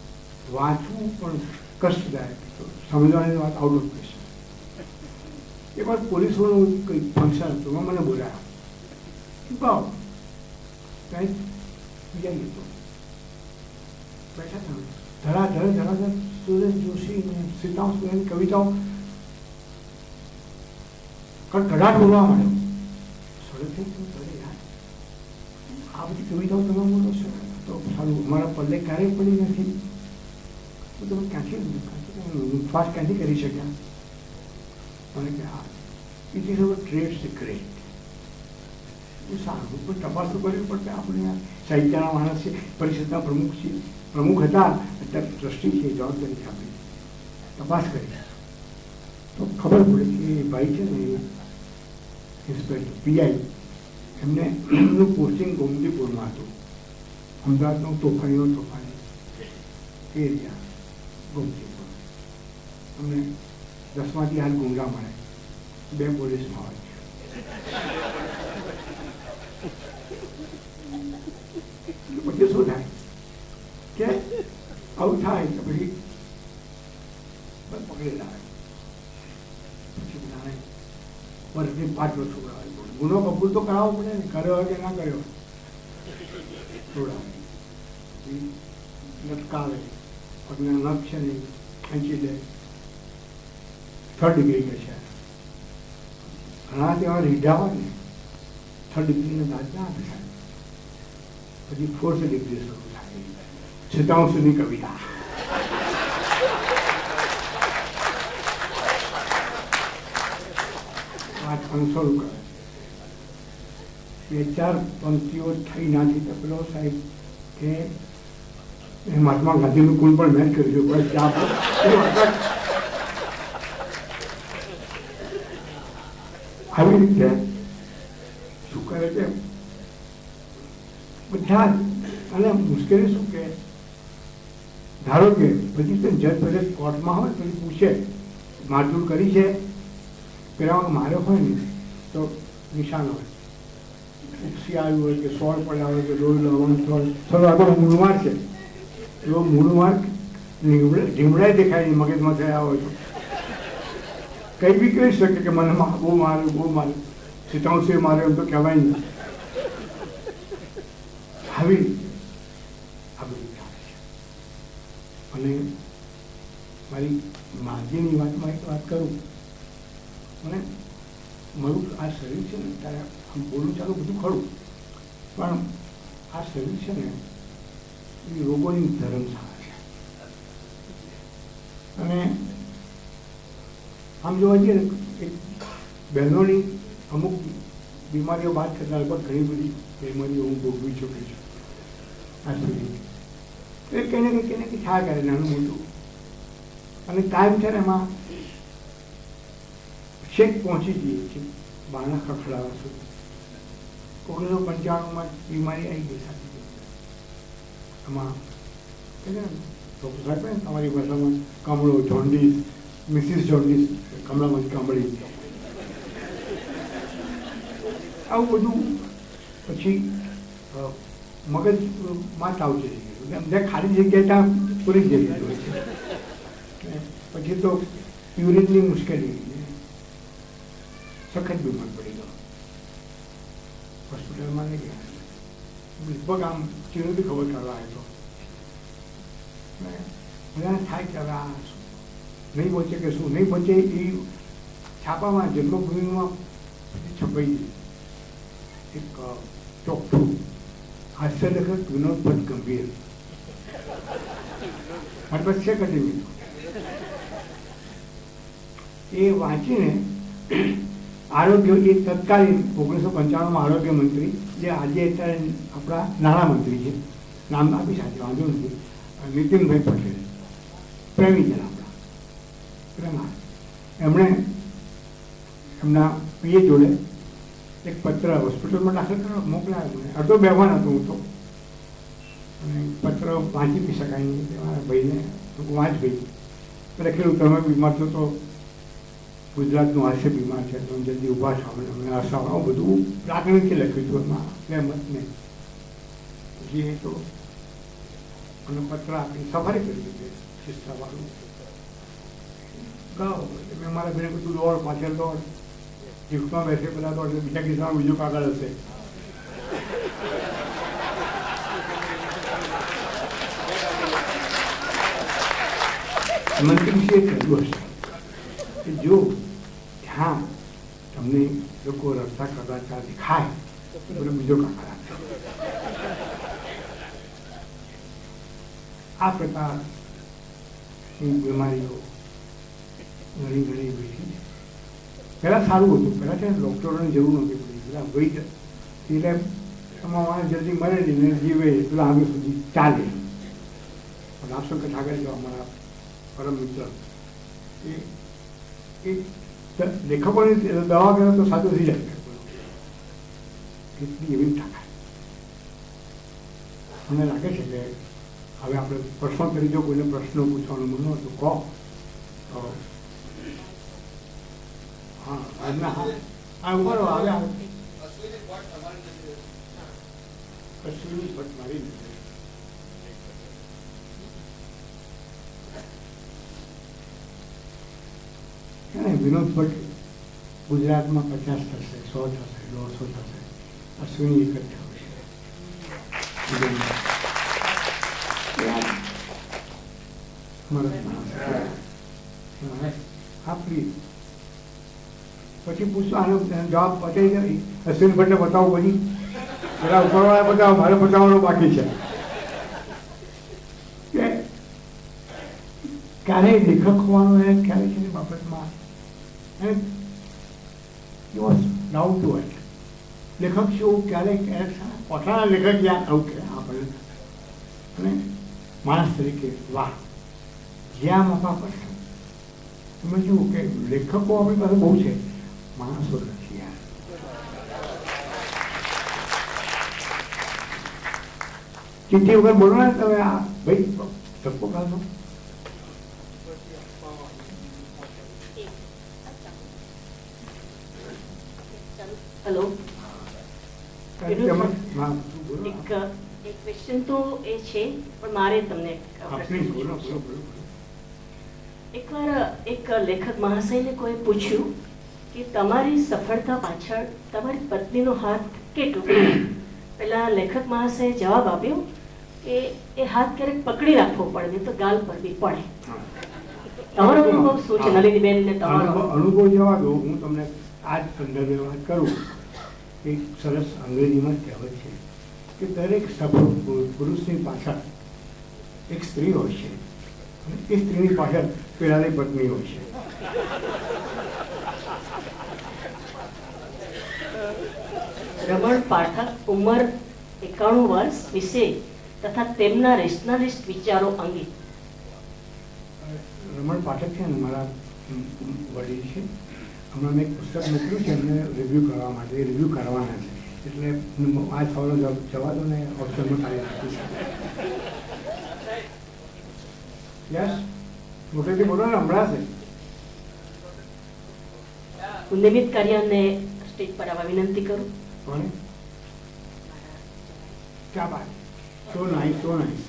વાંચવું પણ કષ્ટદાયક, સમજવાની વાત આઉટ ઓફ ક્વેશ્ચન. એક વાર પોલીસોનું કંઈક ફંક્શન હતું, એમાં મને બોલાયા ભાવ કંઈક બીજા ગીતો બેઠા તમે ધરાધર ધરાધર સુરેશ જોશી ને સીતાંશ ની કવિતાઓ કડકડાટ બોલવા માંડ્યો. સડકે અરે યાર આ બધી કવિતાઓ તમે બોલો છો તો સારું, અમારા પલ્લે ક્યારેય પડી નથી તો તમે ક્યાંથી ફાસ્ટ ક્યાંથી કરી શક્યા? મને કે હા it is our trade secret. સારું પણ તપાસ તો કરવી પડશે. આપણે સાહિત્યના માણસ છે, પરિષદના પ્રમુખ છે, પ્રમુખ હતા, અત્યારે ટ્રસ્ટી છે, જવાબદારી આપી તપાસ કરી તો ખબર પડે કે એ ભાઈ છે ને એ ઇન્સ્પેક્ટર પીઆઈ, એમને એમનું પોસ્ટિંગ ગોમતીપુરમાં હતું. અમદાવાદનો તોફાનીનો તોફાની એરિયા ગોમતીપુર. અમને દસમાંથી હાલ ગુંગા મળે, બે પોલીસમાં હોય. પછી શું થાય કે આવું થાય તો પછી પકડી લાવે. પછી બધાને વર્ષથી પાંચ વર્ષ છોકરા ગુનો કબૂલ તો કરાવવો પડે ને, કર્યો કે ના કર્યો થોડા લટકાવે, પગના નખ છે ને ખેંચી લે, થર્ડ ડિગ્રી કે છે. ઘણા તેવા રીઢા હોય ને થર્ડ ડિગ્રીનો દાદ ના આપી શકે. પછી ફોર્થ ડિગ્રી શરૂ થાય, સીતાંશુની કવિતા. શરૂ કરે બે ચાર પંક્તિઓ થઈ નાથી તો પેલો સાહેબ કે મહાત્મા ગાંધીનું કુલ પણ મેચ કર્યું બસ ત્યાં આવી રીતે શું કરે છે બધા. અને મુશ્કેલી શું કે ધારો કે પછી જજ પછી કોર્ટમાં હોય પછી પૂછે મારઝૂડ કરી છે, પેલા માર્યો હોય ને તો નિશાન હોય, ઉપસી આવ્યું હોય કે સોળ પડ્યા હોય કે લોહી લવણ સોળ થોડો આગળ મૂળમાર છે, એવો મૂળમાર ઢીમડાય દેખાય મગજમાં થયા હોય તો કંઈ બી કહી શકે કે મને બહુ માર્યું બહુ માર્યું, સીતાંશે માર્યો એમ તો કહેવાય નહીં. આવી આ બધું ચાલે છે. અને મારી માજીની વાતમાં એક વાત કરું, મને મારું આ શરીર છે ને ત્યારે આમ બોલું ચાલું બધું ખરું, પણ આ શરીર છે ને એ રોગોની ધર્મશાળા છે. અને આમ જોવા જઈએ ને એક બહેનોની અમુક બીમારીઓ વાત કરતા લગભગ ઘણી બધી બીમારીઓ હું ભોગવી ચૂકી છું આ સુધી. એ કંઈ ને કંઈ કંઈ ને કંઈ થયા કરે નાનું મોટું. અને ટાઈમ છે ને એમાં છેક પહોંચી જઈએ છીએ બારણા ખખડાવા સુધી. ઓગણીસો પંચાણુંમાં બીમારી આવી ગઈ સાથે આમાં કે ને ડૉક્ટર સાહેબ ને તમારી ભાષામાં કમળો જોન્ડીસ, મિસિસ જોન્ડીસ, કમળામાં કમળી, આવું બધું. પછી મગજમાં તાવ ચડી ગયું, જે ખાલી જગ્યાએ ત્યાં પૂરી જઈ ગયું હોય છે. પછી તો યુરિનની મુશ્કેલી, સખત બીમાર પડી ગયો, હોસ્પિટલમાં લઈ ગયા. લગભગ આમ ચીરો બી ખબર કરવા આવ્યો. બધાને થાય કે હવે આ નહીં પહોંચે કે શું નહીં પહોંચે. એ છાપામાં જન્મભૂમિમાં છપાઈ એક ચોખ્ઠું હાસ્ય લેખક વિનોદ ભટ્ટ ગંભીર, મારી પાસે છે કદી એ વાંચીને આરોગ્ય એ તત્કાલીન ઓગણીસો પંચાણુંમાં આરોગ્ય મંત્રી, જે આજે અત્યારે આપણા નાણામંત્રી છે, નામ આપી સાથે વાંધો નથી, નીતિનભાઈ પટેલ, પ્રેમી છે આપણા પ્રેમા, એમણે એમના પીએ જોડે એક પત્ર હોસ્પિટલમાં દાખલ કરવા મોકલાયો. મને અડધો બેહવાન હતો હું તો, અને પત્ર વાંચી બી શકાય નહીં. મારા ભાઈને વાંચ ભાઈ લખેલું, તમે બીમાર છો તો ગુજરાતનું હાસ્ય બીમાર છે, તમે જલ્દી ઊભા છો, અમને હસાવો, આવું બધું લાગણીથી લખ્યું હતું એમાં મહેમત ને. પછી એ તો મને પત્ર આપી સફારી કરી દીધી શિસ્તાવાળું ગાઓ. મેં મારા ભાઈને બધું દોડ પાછળ દોડ લિફ્ટમાં બેસે બધા તો બીજા કિસ્સામાં બીજું કાગળ હશે. મંત્રીશ્રીએ કહ્યું હશે કે જો ત્યાં તમને લોકો રસ્તા કરતા દેખાય તો બધો બીજો કાગળ આપશે. આ પ્રકારની બીમારીઓ ઘણી ઘણી બેઠી છે. પહેલાં સારું હતું, પહેલાં છે ડૉક્ટરોની જરૂર નહોતી પડી, પેલા વૈદ એટલે તમારા જલ્દી મરે ને જીવે એટલા આગળ સુધી ચાલે. લાસ્ટ વખત આગળ જો અમારા પરમ મિત્ર એ એ લેખકોની દવા કરે તો સાચું થઈ જાય, એટલી એવી તાકાત. મને લાગે છે કે હવે આપણે પ્રશ્નો કરી, જો કોઈને પ્રશ્નો પૂછવાનું મન હોય તો કહો. તો હા આજના હા આ ઉમરો આવે આવે અશ્વિની ભટ્ટ મારી વિનોદ ભટ્ટ ગુજરાતમાં પચાસ થશે, સો થશે, દોઢસો થશે, અશ્વિની એક જ થશે. આપણી પછી પૂછો આનો જવાબ પતાવી જાય. અશ્વિન ભટ્ટને બતાવો, પછી પેલા ઉપરવાળા બતાવો, મારે બતાવવાનું બાકી છે. કે ક્યારેય લેખક હોવાનો એ ક્યારે છે બાબતમાં ડાઉન ટુ અર્થ. લેખક શું ક્યારેક પોતાના લેખક યાદ આવું કે આપણે અને માણસ તરીકે વાહ જ્યાં માપા પડશે. તમે જુઓ કે લેખકો આપણી પાસે બહુ છે, માણસો નથી યાર. ચિઠ્ઠી વગર બોલો ને તમે, આ ભાઈ ધક્કો ખાશો.
હેલો, એક ક્વેશ્ચન તો એ છે, પણ મારે તમને એકવાર એક લેખક મહાશયને કોઈ પૂછ્યું કે તમારી સફળતા પાછળ તમારી પત્નીનો હાથ કેટલો? પેલા લેખક મહાશયે જવાબ આપ્યો કે એ હાથ ક્યારેક પકડી રાખવો પડે, નહીં તો ગાલ પર બી પડે. તમારો અનુભવ શું છે નલિનીબેન? ને તમારો
અનુભવ જવા દો, હું તમને આ જ સંદર્ભે વાત કરું. એક સરસ અંગ્રેજીમાં કહેવત છે કે દરેક સફળ પુરુષની પાછળ એક સ્ત્રી હોય છે, અને એ સ્ત્રીની પાછળ પેલાની પત્ની હોય છે.
રમણ પાઠક ઉંમર એકાણું વર્ષ વિશે તથા તેમના રેશનાલિસ્ટ વિચારો અંગે.
રમણ પાઠક છે ને મારા વડીલ છે. હમણાં મેં એક પુસ્તક મોકલ્યું છે એમને રિવ્યૂ કરવા માટે, એ રિવ્યૂ કરવાના છે. એટલે આ સવાલો જવા દો ને, ઓપ્શનમાં કાઢી રાખીશ. યસ, મોટેથી બોલો ને, હમણાં છે.
હું નિમિત્ત કાર્યને સ્ટેજ પર આવવા વિનંતી કરું.
કોને? ક્યાં બાત? So nice, so nice.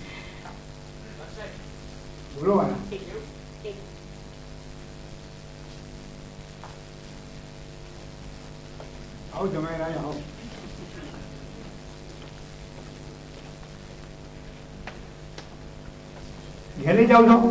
બોલો વાળા. આવો જમાઈ રાજ, આવો. ઘેરે જાઓ છો?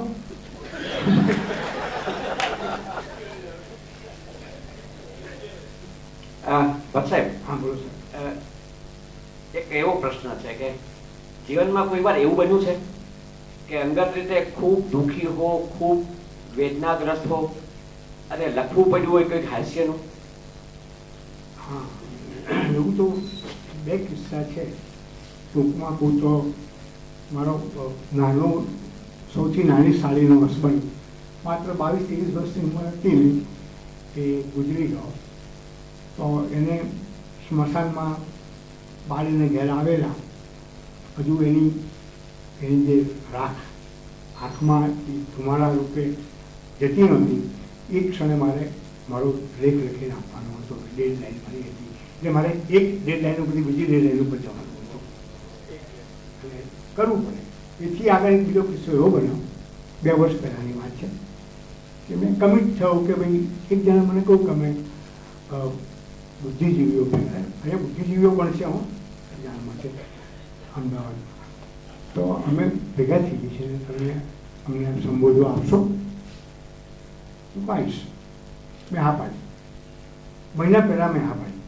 ભટ્ટ સાહેબ,
હા બોલો સાહેબ.
એક એવો પ્રશ્ન છે કે જીવનમાં કોઈ વાર એવું બન્યું છે કે અંગત રીતે ખૂબ દુઃખી હો, ખૂબ વેદનાગ્રસ્ત હો અને લખવું પડ્યું હોય કંઈક હાસ્યનું?
હા, એવું તો બે કિસ્સા છે. ટૂંકમાં કહું તો મારો નાનો સૌથી નાની સાડીનો હસબન્ડ માત્ર બાવીસ ત્રેવીસ વર્ષની ઉંમર હતી ને, એ ગુજરી ગયો. તો એને સ્મશાનમાં બાળીને ઘેર આવેલા, હજુ એની એની જે રાખ આંખમાં ધુમાડા રૂપે જતી નહોતી. એ ક્ષણે મારે મારો લેખ લખીને આપવાનો હતો. ડેડ લાઈન મારી હતી, એટલે મારે એક ડેડ લાઈન ઉપરથી બીજી ડેડ લાઈન ઉપર જવાનું હતું, એટલે કરવું પડે. એથી આગળ એક બીજો કિસ્સો એવો બન્યો, બે વર્ષ પહેલાંની વાત છે, કે મેં કમિટ થયો કે ભાઈ એક જણા મને કહું કે અમે બુદ્ધિજીવીઓ ભેગા, અહીંયા બુદ્ધિજીવીઓ પણ છે, હું જાણમાં છે અમદાવાદ, તો અમે ભેગા થઈ ગઈ છે, તમે અમને સંબોધો આપશો? પાડીશ. મેં હા પાડી, મહિના પહેલાં મેં હા પાડી.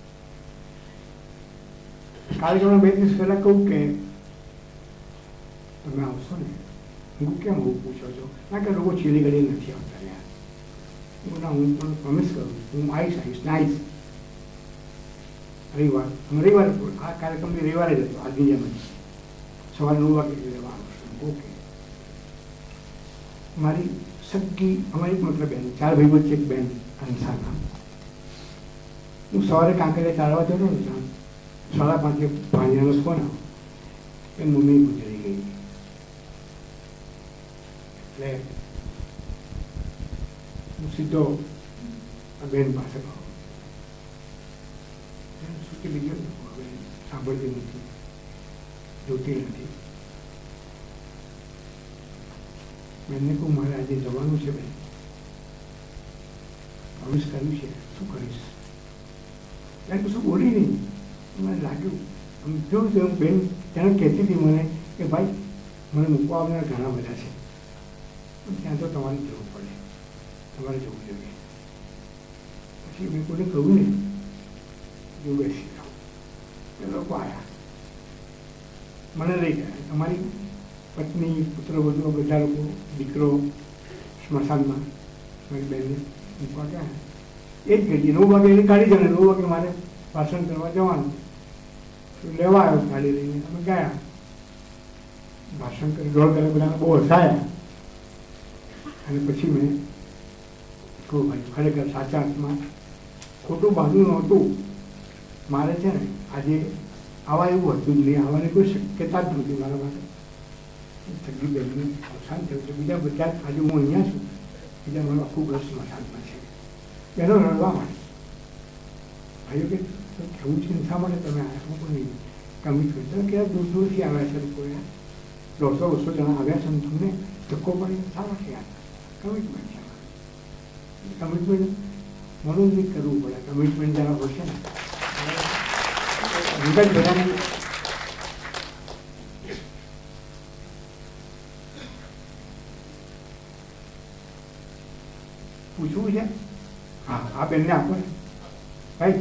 કાર્યક્રમના બે દિવસ પહેલાં કહું કે તમે આવશો ને? હું કેમ હું પૂછો છો? ના કે લોકો છેલ્લી ઘડી નથી આવતા યાર. હું ના હું પણ પ્રોમિસ કરું હું આવીશ આવીશ ના આવીશ. રવિવાર રવિવારે આ કાર્યક્રમની રવિવારે જ હતો, આજની જેમ જ સવારે નવ વાગે લેવા આવશે. ઓકે. મારી સગી અમારી મતલબ બેન, ચાર ભાઈ વચ્ચે એક બેન અંસાના, હું સવારે કાંકરિયા ચાલવા જતો ને ત્યાં સાડા પાંચે ભાણિયાનો ફોન આવ્યો કે મમ્મી ગુજરી ગઈ. એટલે હું સીધો આ બેન પાસે ભાવ શું કે ગયો, સાંભળતી નથી, જોતી નથી. બેનને કહું મારે આજે જવાનું છે બેન, પ્રોમિસ કર્યું છે, શું કરીશ? બેન કશું બોલી નહીં. મને લાગ્યું આમ જોયું તો બેન તેને કહેતી હતી મને કે ભાઈ મને મૂકવા આવનાર ઘણા બધા છે, પણ ત્યાં તો તમારે જવું પડે, તમારે જવું જોઈએ. પછી મેં કોઈને કહ્યું ને જેવું બેસી જાઉં. એ લોકો આવ્યા, મને લઈ ગયા. તમારી પત્ની, પુત્ર, બધું બધા લોકો, દીકરો સ્મશાનમાં મારી બહેનને મૂકવા ગયા. એ જ ઘડી નવ વાગે એની ગાડી જણે, નવ વાગે મારે ભાષણ કરવા જવાનું. લેવા આવ્યો ગાડી લઈને, અમે ગયા, ભાષણ કરી દોઢ કલાક બધાને બહુ હસાયા. અને પછી મેં કહું ભાઈ ખરેખર સાચા અર્થમાં ખોટું બાંધવું નહોતું. મારે છે ને આજે આવા એવું હતું જ નહીં, આવવાની કોઈ શક્યતા જ નહોતી મારા માટે. સગી બહેનનું અવસાન થયું છે. બીજા બધા આજે હું અહીંયા છું, બીજા મારું આખું ઘર સ્મશાનમાં છે. બહેનો રડવા માંડી. ભાઈઓ કે કેવું છે શા માટે તમે આવ્યા? હું પણ કમિટમેન્ટ તમે ક્યાં દૂર દૂરથી આવ્યા છે લોકોએ, દોઢસો બસો જણા આવ્યા છે, તમને ધક્કો પડીને શા માટે આવ્યા? કમિટમેન્ટ છે. કમિટમેન્ટ ઘણું જ કરવું પડે. કમિટમેન્ટ જરા હોય છે ને અંગત બધાને પૂછવું છે. હા આ બેનને આપો ને ભાઈ.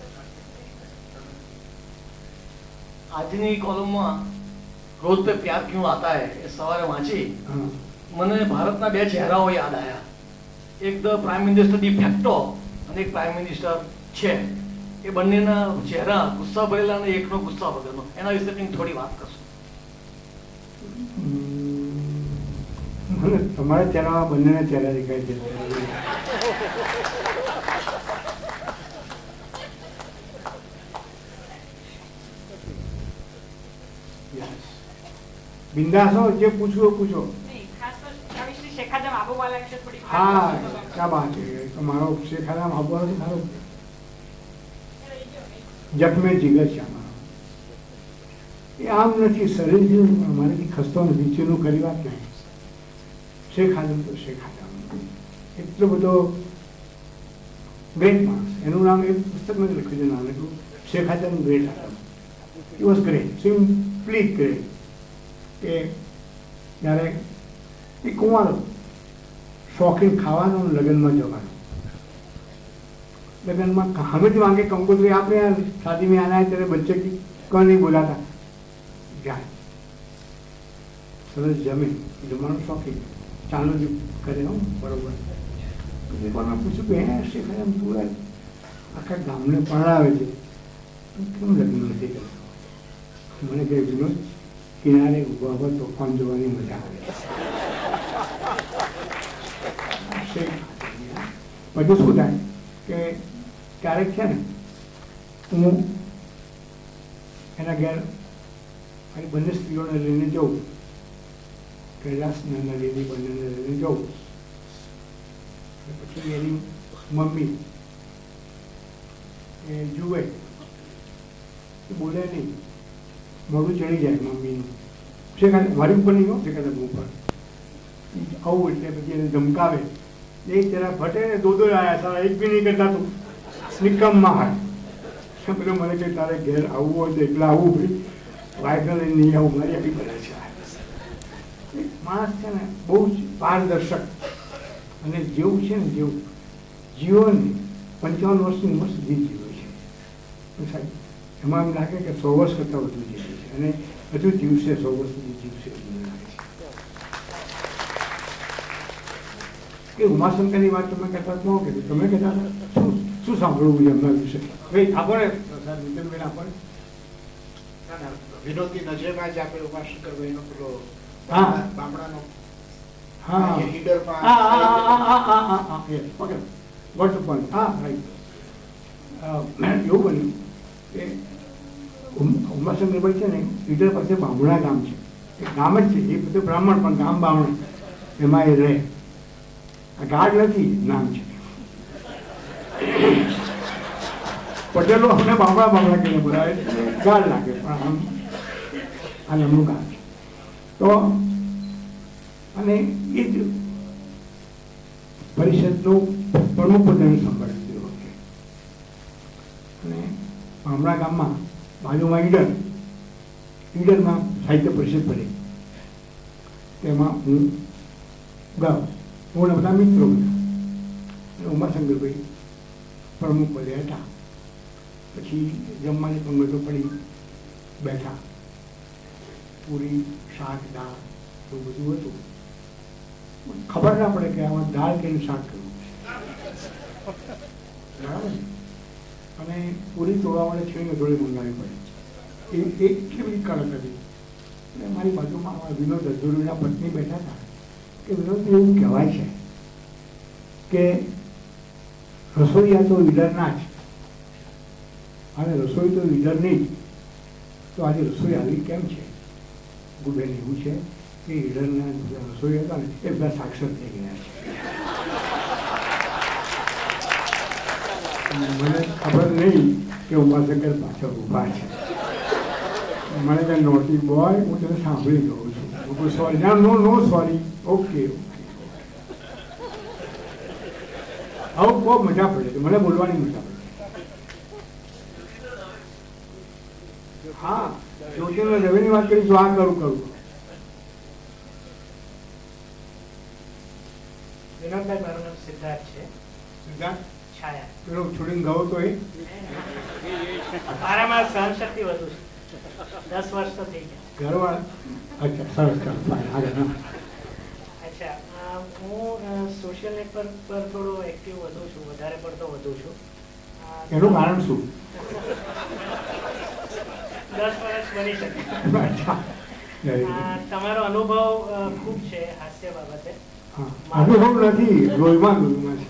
આજની કોલમમાં રોજ पे प्यार क्यों आता है એ સવારે વાંચી મને ભારતના બે ચહેરાઓ યાદ આવ્યા. એક the prime minister de facto અને એક પ્રાઇમ મિનિસ્ટર છે. એ બંનેના ચહેરા ગુસ્સા ભરેલા અને એકનો ગુસ્સા વગરનો. એના વિશે કંઈક થોડી વાત કરશો?
મને તમારા ચહેરામાં બંનેના ચહેરા દેખાય છે. બિંદાસો જે પૂછવું પૂછો. હા ક્યાં બાત છે. તમારો શેખારામ આબુવાળો મારો જખમે જીગર છે અમારો. એ આમ નથી શરીર મારાથી ખસતો નથી, ચીનું કરી વાત નહીં. શેખ આદમ તો શેખ આદમ એટલો બધો ગ્રેટ માણસ. એનું નામ એક પુસ્તકમાં જ લખ્યું છે નાનકડું, Sheikh Adam great Adam. It was great, simply great. કે જ્યારે એ કુંવારો શોખીન ખાવાનો, લગ્નમાં જવાનો. લગ્નમાં हमें तो मांगे कंकोत्री आपने शादी में आना है तेरे बच्चे की, कौन नहीं बोला था जाए સરસ જમે જમવાનું શોખીન ચાલુ જ કરે હું બરોબર. એકવાર મેં પૂછ્યું કે હે શેખ એમ પૂરા આખા ગામને પરણાવે છે, કેમ લગ્ન નથી કરતો? મને કહે વિનોદ કિનારે ઉભા ઉભા તોફાન જોવાની મજા આવે. બધું શું થાય કે ક્યારેક છે ને હું એના ઘેર મારી બંને સ્ત્રીઓને લઈને જાઉં, કૈલાસને લઈને બંનેને લઈને જાઉં. પછી એની મમ્મી એ જુએ એ બોલે નહીં, મોઢું ચડી જાય મમ્મીનું. શેખાને મારી ઉપર નહીં કહું, શેખાને ઉપર આવું એટલે પછી એને ધમકાવે. એક જરા ફટે ને દો દો આવ્યા સારા, એક બી નહીં કરતા તું નિકમમાં પેલો મને કે તારે ઘેર આવવું હોય તો એકલા આવવું ભાઈ, વાઇફને લઈને નહીં આવું, મારી આવી કરે છે. માણસ છે ને બહુ જ પારદર્શક અને જેવું છે ને જેવું જીવન પંચાવન વર્ષની ઉંમર સુધી જીવે છે સાહેબ. એમાં એમ લાગે કે સો વર્ષ કરતાં વધુ જીવે છે અને હજુ જીવશે, સો વર્ષ સુધી જીવશે એવું લાગે છે. કે ઉમાશંકરની વાત તમે કહેતા કોણ કીધું? તમે કહેતા શું શું સાંભળવું છે એમના વિશે? ભાઈ આપો ને નીતિનભાઈ આપો ને.
વિનોદની નજરમાં જ આપણે ઉમાશંકરભાઈ નો પેલો
હા
બામણાનો
હા
હીડરમાં
હા હા હા હા હા હા ઓકે વોટ ધ પોઈન્ટ. હા રાઈટ. એવું બન્યું કે ઉમાશંકરભાઈ છે ને ઈડર પાસે બામણા ગામ છે, એક ગામ જ છે, એ બધું બ્રાહ્મણ પણ ગામ બામણ, એમાં એ રહે. આ ગાઢ નથી નામ છે. પટેલો અમને બામણા બામણા કહીને બોલાવે, ગાઢ લાગે પણ આમ આ નામનું ગામ છે. તો અને એ જ પરિષદનું પ્રમુખ પદને સંભાળ્યું છે. અને બામણા ગામમાં બાજુમાં ઈડર, ઈડરમાં સાહિત્ય પરિષદ ભરી, તેમાં હું ગાઉં, હું બધા મિત્રો બધા. અને ઉમાશંકરભાઈ પ્રમુખ પદે હતા. પછી જમવાની પંગતો પડી, બેઠા, પૂરી શાક દાળ એવું બધું હતું. ખબર ના પડે કે આમાં દાળ કે શાક કરવું બરાબર. અને પૂરી તોડવા માટે છીણી થોડી મંગાવી પડે, એ એટલી બધી કડક હતી. અને મારી બાજુમાં વિનોદ અધુરીના પત્ની બેઠા હતા કે વિનોદ એવું કહેવાય છે કે રસોઈયા તો ઈડરના જ, અને રસોઈ તો ઈડરની જ, તો આજે રસોઈ આવી કેમ છે? ગુબેન એવું છે કે ઈડરના રસોઈ હતા ને એ બધા સાક્ષર થઈ ગયા છે. મને ખબર નહીં કે ઉમાશંકર પાછળ ઊભા છે. મને કે નોટી બોય, હું તને સાંભળી ગયો છું. હું સોરી, ના no no sorry, okay okay. આવું બહુ મજા પડે છે, મને બોલવાની મજા પડે. હા, જોશીનો રવિની વાત કરી તો આ કરું કરું.
વિનોદભાઈ, મારું નામ સિદ્ધાર્થ છે.
સિદ્ધાર્થ
છાયા.
પેલો છોડીને ગયો તો એ
મારામાં સહનશક્તિ વધુ છે. દસ વર્ષ તો થઈ ગયા.
ઘરવાળા અચ્છા સરસ સરસ આગળ.
અચ્છા, હું સોશિયલ નેટવર્ક પર થોડો એક્ટિવ વધુ છું, વધારે પડતો વધુ છું.
એનું કારણ શું?
દસ વર્ષ બની શકે. તમારો અનુભવ ખૂબ છે હાસ્ય બાબતે.
અનુભવ નથી, લોહીમાં લોહીમાં છે.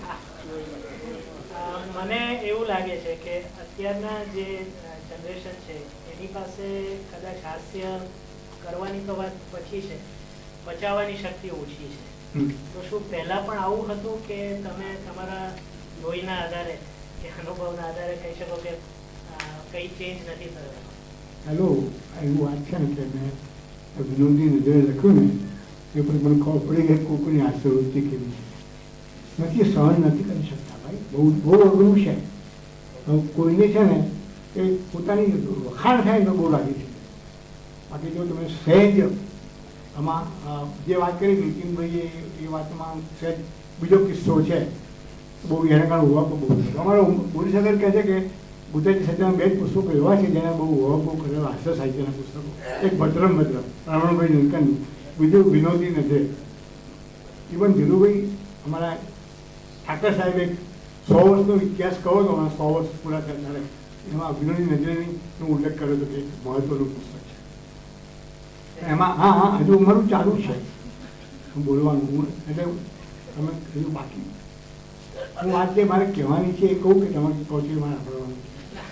મને એવું લાગે છે કે અત્યારના જે જનરેશન છે એની પાસે કદાચ હાસ્ય કરવાની તો વાત પછી છે, પચાવવાની શક્તિ ઓછી છે. તો શું પહેલા પણ આવું હતું કે તમે તમારા લોહીના આધારે કે અનુભવના આધારે કહી શકો કે કઈ ચેન્જ નથી થયો?
હેલો, એવું વાત છે ને કે મેં વિનોદની નજરે લખ્યું ને એ પછી મને ખબર પડી કે કોઈની હાસ્યવૃત્તિ કેવી છે. નથી સહન નથી કરી શકતા ભાઈ, બહુ બહુ અઘરું છે. કોઈને છે ને એ પોતાની વખાણ થાય તો બહુ લાગે છે. બાકી જો તમે સહેજ આમાં જે વાત કરી નીતિનભાઈએ એ વાતમાં સહેજ બીજો કિસ્સો છે, બહુ એના કારણે હોવા બહુ અમારો બોરી સાગર કહે છે કે ગુજરાતી સાહિત્યમાં બે જ પુસ્તકો એવા છે જેને બહુ હોવા કરેલા હાસ્ય સાહિત્યના પુસ્તકો. એક ભદ્રમ ભદ્રમ રાવણભાઈ નીલકંઠ, બીજું વિનોદી નજરે. ઇવન ધીરુભાઈ અમારા ઠાકર સાહેબ એક સો વર્ષનો ઇતિહાસ કહો તો હમણાં સો વર્ષ પૂરા થયા ત્યારે એમાં વિનોદી નજરેની ઉલ્લેખ કર્યો હતો કે મહત્વનું પુસ્તક છે. એમાં હા હા હજુ મારું ચાલુ છે બોલવાનું. હું એટલે તમે હજુ બાકી હું વાત જે મારે કહેવાની છે એ કહું કે તમારે કહો છો મારે સાંભળવાનું?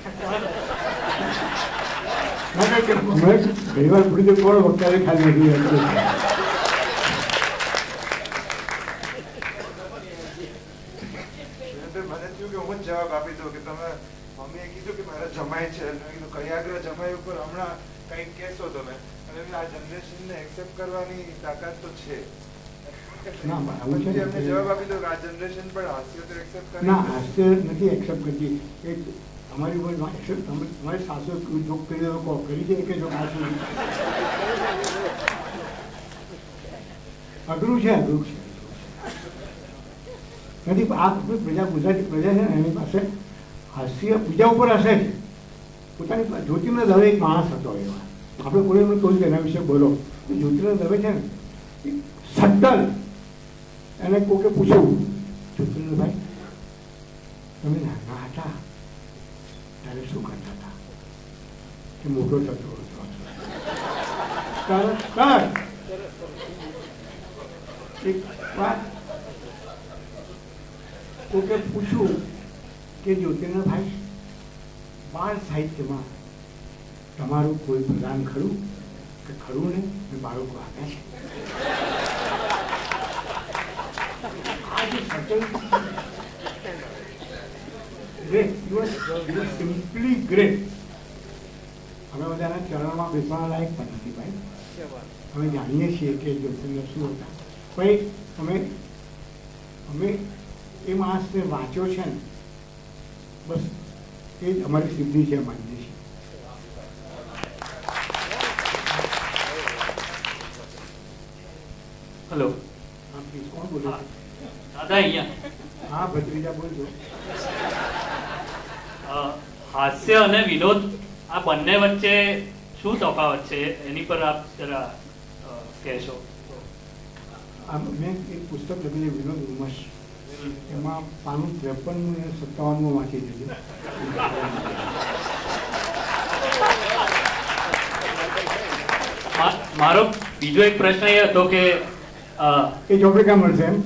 ઘણી વાર પૂરી તો કોણ વખતે ખાલી નથી.
જવાબ આપી દો કે તમે મમ્મીએ કીધું કે મારા જમાઈ છે, કયાગ્ર જમાઈ ઉપર હમણાં કંઈક કહેશો તમે, અને આ જનરેશનને એક્સેપ્ટ કરવાની તાકાત તો છે.
ના આવું છે
એમને જવાબ આપી દો કે આ જનરેશન પણ હાસ્ય તો એક્સેપ્ટ કરે
ના હાસ્ય નથી એક્સેપ્ટ કરતી. એક અમારી ઉપર એક્સેપ્ટ તમારી સાસુ જોક કરી દો કહો કરી દે કે જો આ શું અઘરું છે અઘરું છે નથી. આ પ્રજા ગુજરાતી પ્રજા છે ને એની પાસે હાસ્ય બીજા ઉપર હશે છે. પોતાની જ્યોતિર્મય દવે એક માણસ હતો એવા આપણે કોઈ એમને કહ્યું કે એના વિશે બોલો. જ્યોતિર્મય દવે છે ને સટ્ટલ એને કોકે પૂછ્યું જ્યોતિર્મયભાઈ તમે નાના હતા ત્યારે શું કરતા હતા કે મોટો થતો હતો એક વાત કોકે પૂછ્યું કે જ્યોતિર્મયભાઈ બાળ સાહિત્યમાં તમારું કોઈ પ્રદાન ખરું કે ખરું ને મેં બાળકો આપ્યા છે. આ જે subtle great you are simply great. અમે બધાના ચરણમાં બેસવાના લાયક પણ નથી ભાઈ. અમે જાણીએ છીએ કે જ્યોતિર્મય શું હતા. ભાઈ અમે અમે એ માણસને વાંચ્યો છે ને બસ એ જ અમારી સિદ્ધિ છે માનીએ છીએ.
હેલો
હા પ્લીઝ કોણ બોલો?
દાદા અહીંયા.
હા ભત્રીજા બોલજો.
હાસ્ય અને વિનોદ આ બંને વચ્ચે શું તફાવત છે એની પર આપ જરા કહેશો.
આ મેં એક પુસ્તક લખેલી વિનોદ ઉમસ એમાં પાનું ત્રેપનનું અને સત્તાવનનું વાંચી દીધું.
મારો બીજો એક પ્રશ્ન એ હતો કે
એ ચોપડી ક્યાં મળશે એમ?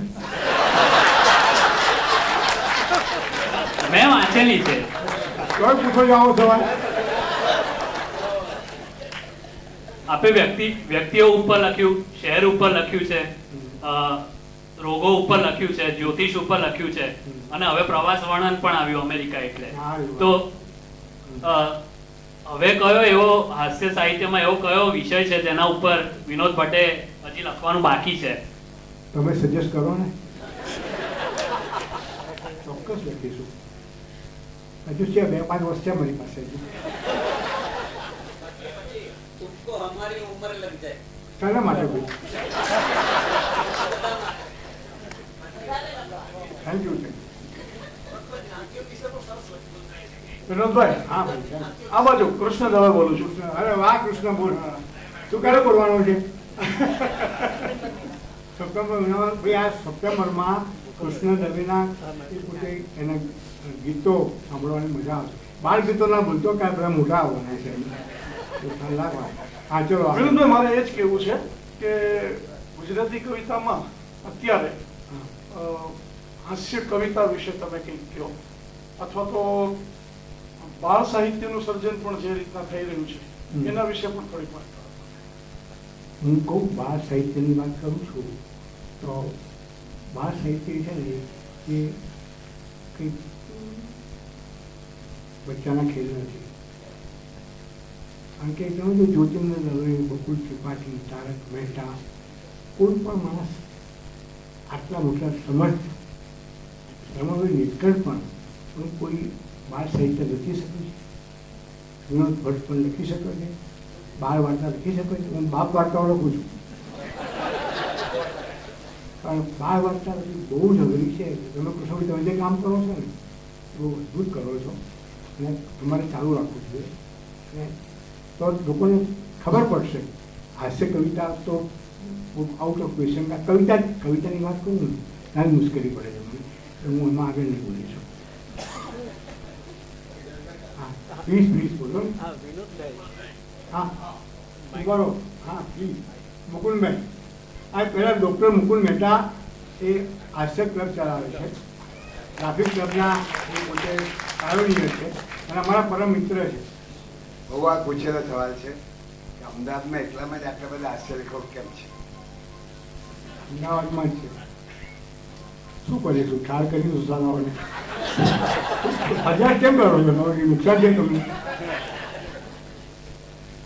મેં વાંચેલી છે.
કોઈ પૂછો જાઓ સવાલ.
આપે વ્યક્તિ વ્યક્તિઓ ઉપર લખ્યું, શહેર ઉપર લખ્યું છે, રોગો ઉપર લખ્યું છે, જ્યોતિષ ઉપર લખ્યું છે અને હવે પ્રવાસ વર્ણન પણ આવ્યું અમેરિકા. એટલે તો હવે કયો એવો હાસ્ય સાહિત્યમાં એવો કયો વિષય છે જેના ઉપર વિનોદ ભટ્ટે હજી લખવાનું બાકી છે?
તમે સજેસ્ટ કરો ને. ચોક્કસ લખીશું. હજુ છે બે પાંચ વર્ષ છે મારી પાસે. શાના માટે ભાઈ? Thank you. વિનોદભાઈ હા ભાઈ આ બાજુ કૃષ્ણ દવે બોલું છું. અરે વાહ કૃષ્ણ બોલ. તું ક્યારે બોલવાનું છે? સપ્ટેમ્બર ભાઈ આ સપ્ટેમ્બરમાં કૃષ્ણ દવેના એ પોતે એના ગીતો સાંભળવાની મજા આવશે. બાળ ગીતો ના ભૂલતો કે બધા મોટા આવવાના છે. હા ચલો
વિનોદભાઈ મારે એ જ કહેવું છે કે ગુજરાતી કવિતામાં અત્યારે હાસ્ય કવિતા વિશે તમે કંઈક કહો અથવા તો બાળ સાહિત્યનું સર્જન પણ જે રીતના થઈ રહ્યું છે એના વિશે પણ થોડીક વાત કરો.
હું કહું બાળ સાહિત્યની વાત કરું છું તો બાળ સાહિત્ય છે ને એ કંઈક બચ્ચાના ખેલ નથી. કારણ કે તમે જો જ્યોતિર્મય દવે, બકુલ ત્રિપાઠી, તારક મહેતા કોઈ પણ માણસ આટલા મોટા સમર્થ એમાં કોઈ નિષ્કળ પણ કોઈ બાળ સાહિત્ય લખી શકે છે. વિનોદ ભટ્ટ પણ લખી શકે છે. બાળ વાર્તા લખી શકે છે. હું બાપ વાર્તાઓ લખું છું પણ બાળ વાર્તા લખી બહુ જ અઘરી છે. તમે પૂછો કે તમે જે કામ કરો છો ને બહુ અદભુત કરો છો અને તમારે ચાલુ રાખવું જોઈએ અને તો લોકોને ખબર પડશે. હાસ્ય કવિતા તો આઉટ ઓફ ક્વેશ્ચન. કવિતા કવિતાની વાત કરું ને ત્યારે મુશ્કેલી પડે છે મને. હું એમાં આગળ નહીં બોલી છું. હા પ્લીઝ પ્લીઝ બોલો. હા બોલો. હા પ્લીઝ મુકુલભાઈ. આ પહેલાં ડૉક્ટર મુકુલ મહેતા એ હાસ્ય ક્લબ ચલાવે છે. ટ્રાફિક ક્લબના એ પોતે આયોજક છે અને અમારા પરમ મિત્ર છે.
બહુ આ પૂછેલો સવાલ છે કે અમદાવાદમાં એટલામાં જ આટલા બધા હાસ્ય લેખકો કેમ છે?
અમદાવાદમાં જ છે. શું કરીશું? ખ્યાલ કરીશું સાલાઓને. હજાર કેમ કરો છો? નુકસાન છે તમને.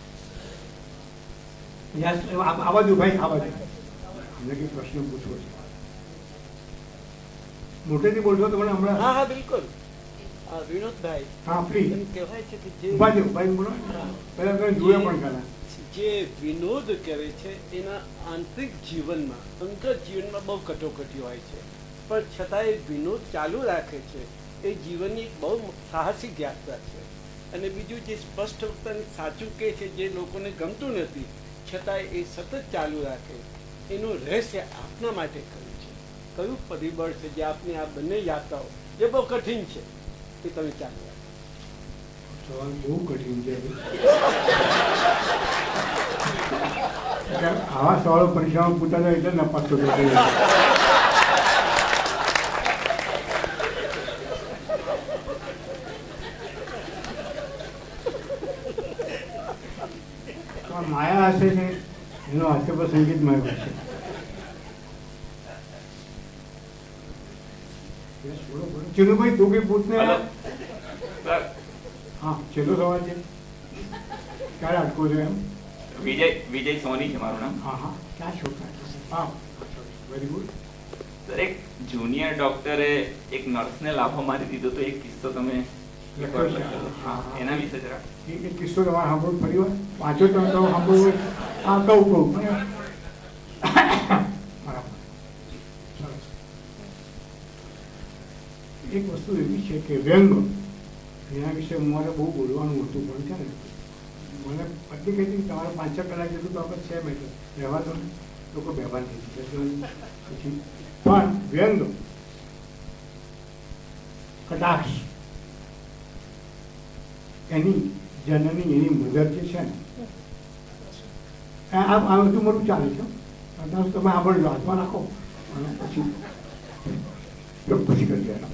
આ બાજુ ભાઈ આ બાજુ અમને કંઈ પ્રશ્ન પૂછવો છે. મોટેથી બોલશો તો મને હમણાં.
હા હા બિલકુલ. વિનોદભાઈ,
હા પ્લીઝ
એમ કહેવાય છે કે જે
ઉભા થયો, ભાઈ બોલો. પહેલા તમે જોયા પણ ખરા.
જે વિનોદ કહેવાય છે એના આંતરિક જીવનમાં, અંગત જીવનમાં બહુ કટોકટી હોય છે, પણ છતાં એ વિનોદ ચાલુ રાખે છે. એ જીવનની એક બહુ સાહસિક યાત્રા છે. અને બીજું જે સ્પષ્ટ વક્તાને સાચું કહે છે, જે લોકોને ગમતું નથી છતાં એ સતત ચાલુ રાખે, એનું રહસ્ય આપના માટે કયું છે? કયું પરિબળ છે જે આપની આ બંને યાત્રાઓ જે બહુ કઠિન છે એ તમે ચાલુ રાખો?
સવાલ બહુ કઠિન છે. આવા સવાલો પરીક્ષામાં પૂછાતા એટલે નપાસ થતો. માયા હશે ને એનો હાસ્ય પર સંગીત મળ્યું છે. ચિનુભાઈ તું કઈ પૂછને. હા છેલ્લો સવાલ છે. ક્યારે અટકો છો એમ?
વિજય વિજય સોની છે મારું નામ.
હા હા ક્યાં છોકરા? હા વેરી ગુડ.
સર, એક જુનિયર ડોક્ટરે એક નર્સને લાફો મારી દીધો તો એક કિસ્સો તમે એના વિશે જરા.
એ કિસ્સો તમારે સાંભળવું ફરી વાર વાંચો તમે તો સાંભળવું. હા કહું કહું બરાબર. સરસ. એક વસ્તુ એવી છે કે વ્યંગ, એના વિશે મારે બહુ બોલવાનું હતું પણ છે ને મને પત્ની કહેતી તમારે પાંચ છ કલાક જેટલું તો આપણે છે મેટર રહેવા દો ને, લોકો વ્યવહાર થઈ પછી. પણ વ્યંગ, કટાક્ષ, એની જનની એની મધર જે છે ને આ બધું મારું ચાલે છે. તમે સાંભળજો, હાથમાં રાખો અને પછી પછી કરી દેવાનો.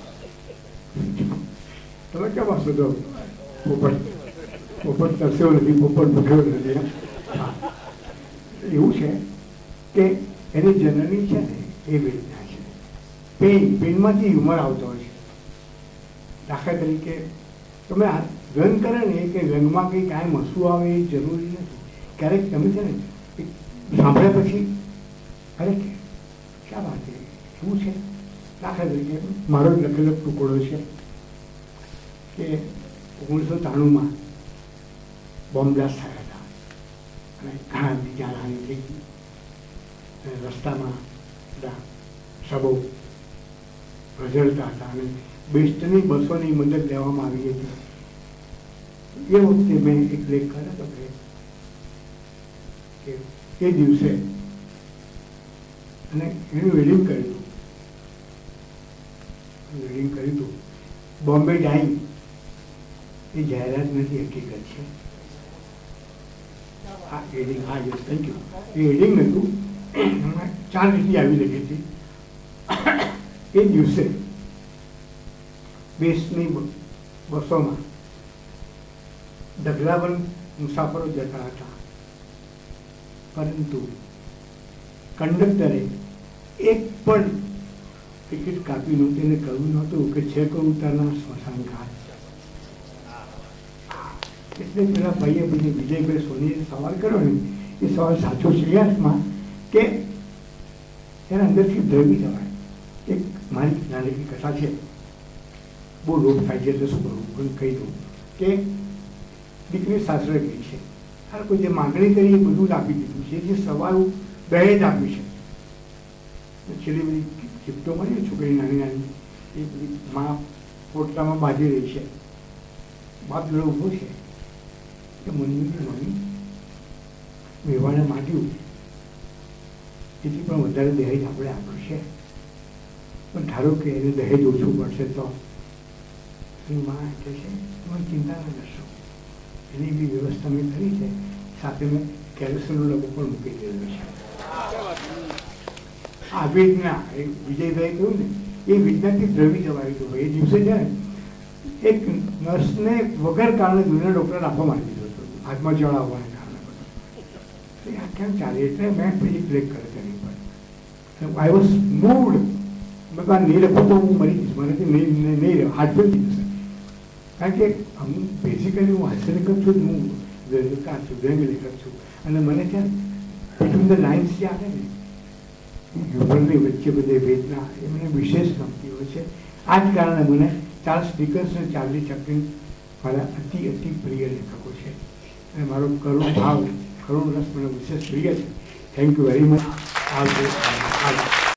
તમે કેમ હશો તો પોપટ પોપટ તરસ્યો નથી, પોપટ ભૂખ્યો નથી. હા એવું છે કે એની જનની છે ને એ વેદના છે. પેન, પેનમાંથી હ્યુમર આવતો હોય છે. દાખલા તરીકે તમે વ્યંગ કરે ને કે વ્યંગમાં કંઈ કાંઈ મસવું આવે એ જરૂરી નથી. ક્યારેક તમે છે ને સાંભળ્યા પછી અરે કે ક્યાં વાત છે શું છે. દાખલા તરીકે મારો જ લખેલો ટુકડો છે કે ઓગણીસો ત્રાણુંમાં બોમ્બ બ્લાસ્ટ થયા હતા અને ઘણા બધી જાનહાની થઈ ગઈ. રસ્તામાં બધા શબો રઝળતા હતા અને બેસ્ટની બસોની મદદ લેવામાં આવી હતી. એ વખતે મેં એક લેખ કર્યો હતો કે એ દિવસે અને એનું રીડિંગ કર્યું હતું રીડિંગ કર્યું હતું બોમ્બે ડાઈંગ એ જાહેરાત નથી, હકીકત છે. હા રીડિંગ, હા યસ થેન્ક યુ. એ રીડિંગ હતું. ચાર લીટી આવી લખી હતી. એ દિવસે દેશની બસોમાં ઢગલાબંધ મુસાફરો જતા હતા, પરંતુ કંડક્ટરે એક પણ ટિકિટ કાપી નહોતી અને કહ્યું નહોતું કે છે કોઈ ઉતારનાર સ્મશાન ઘાટ. એટલે પેલા ભાઈએ પછી વિજયભાઈ સોનીએ સવાલ કર્યો ને એ સવાલ સાચો છે યાર્થમાં કે એના અંદરથી દ્રવી જવાય. એક મારી નાની કથા છે, બહુ લોટ થાય છે એટલે શું કરવું પણ કહી દઉં કે દીકરી સાસરે ગઈ છે. આ કોઈ જે માગણી કરી એ બધું જ આપી દીધું છે, જે સવારું દહેજ આપ્યું છે. છેલ્લી બધી ગિફ્ટો મળી છોકરી નાની નાની એ બધી મા પોટલામાં બાંધી રહી છે. બાપ જોડે ઊભો છે કે મમ્મી મમ્મી વેવાને માગ્યું એથી પણ વધારે દહેજ આપણે આપ્યું છે, પણ ધારો કે એને દહેજ ઓછું પડશે તો માં કહે છે તમે ચિંતા ન કરશો, એની બી વ્યવસ્થા મેં કરી છે, સાથે મેં કેરોસીનનો ડબ્બો પણ મૂકી દીધો છે. આ વેદના એ વિજયભાઈ કહ્યું ને એ વેદનાથી દ્રવી જવાયું હતું. એ દિવસે છે ને એક નર્સને વગર કારણે દુનિયા ડૉક્ટરે આપવા માંડી દીધો હતો, હાથમાં જળ આવવાને કારણે. બધું આ કેમ ચાલે એટલે મેં પછી બ્રેક કરે તેની પર. I was mood. મેં કહ્યું નહીં લખું તો હું મરી જઈશ, મારાથી નહીં નહીં રહ્યો, હાથ ફેલ થઈ જશે. કારણ કે હું બેઝિકલી હું હાસ્ય લેખક છું, હું વ્યંગકાર છું, વ્યંગ લેખક છું. અને મને છે બિટવીન ધ લાઇન્સ જે આવે ને હ્યુમરની વચ્ચે બધે વેદના એ મને વિશેષ ગમતી હોય છે. આ જ કારણે મને ચાર્લ્સ ડિકન્સ અને ચાર્લી ચેપ્લિન મારા અતિ અતિ પ્રિય લેખકો છે અને મારો કરુણ ભાવ કરુણ રસ મને વિશેષ પ્રિય છે. Thank you very much. આવજો.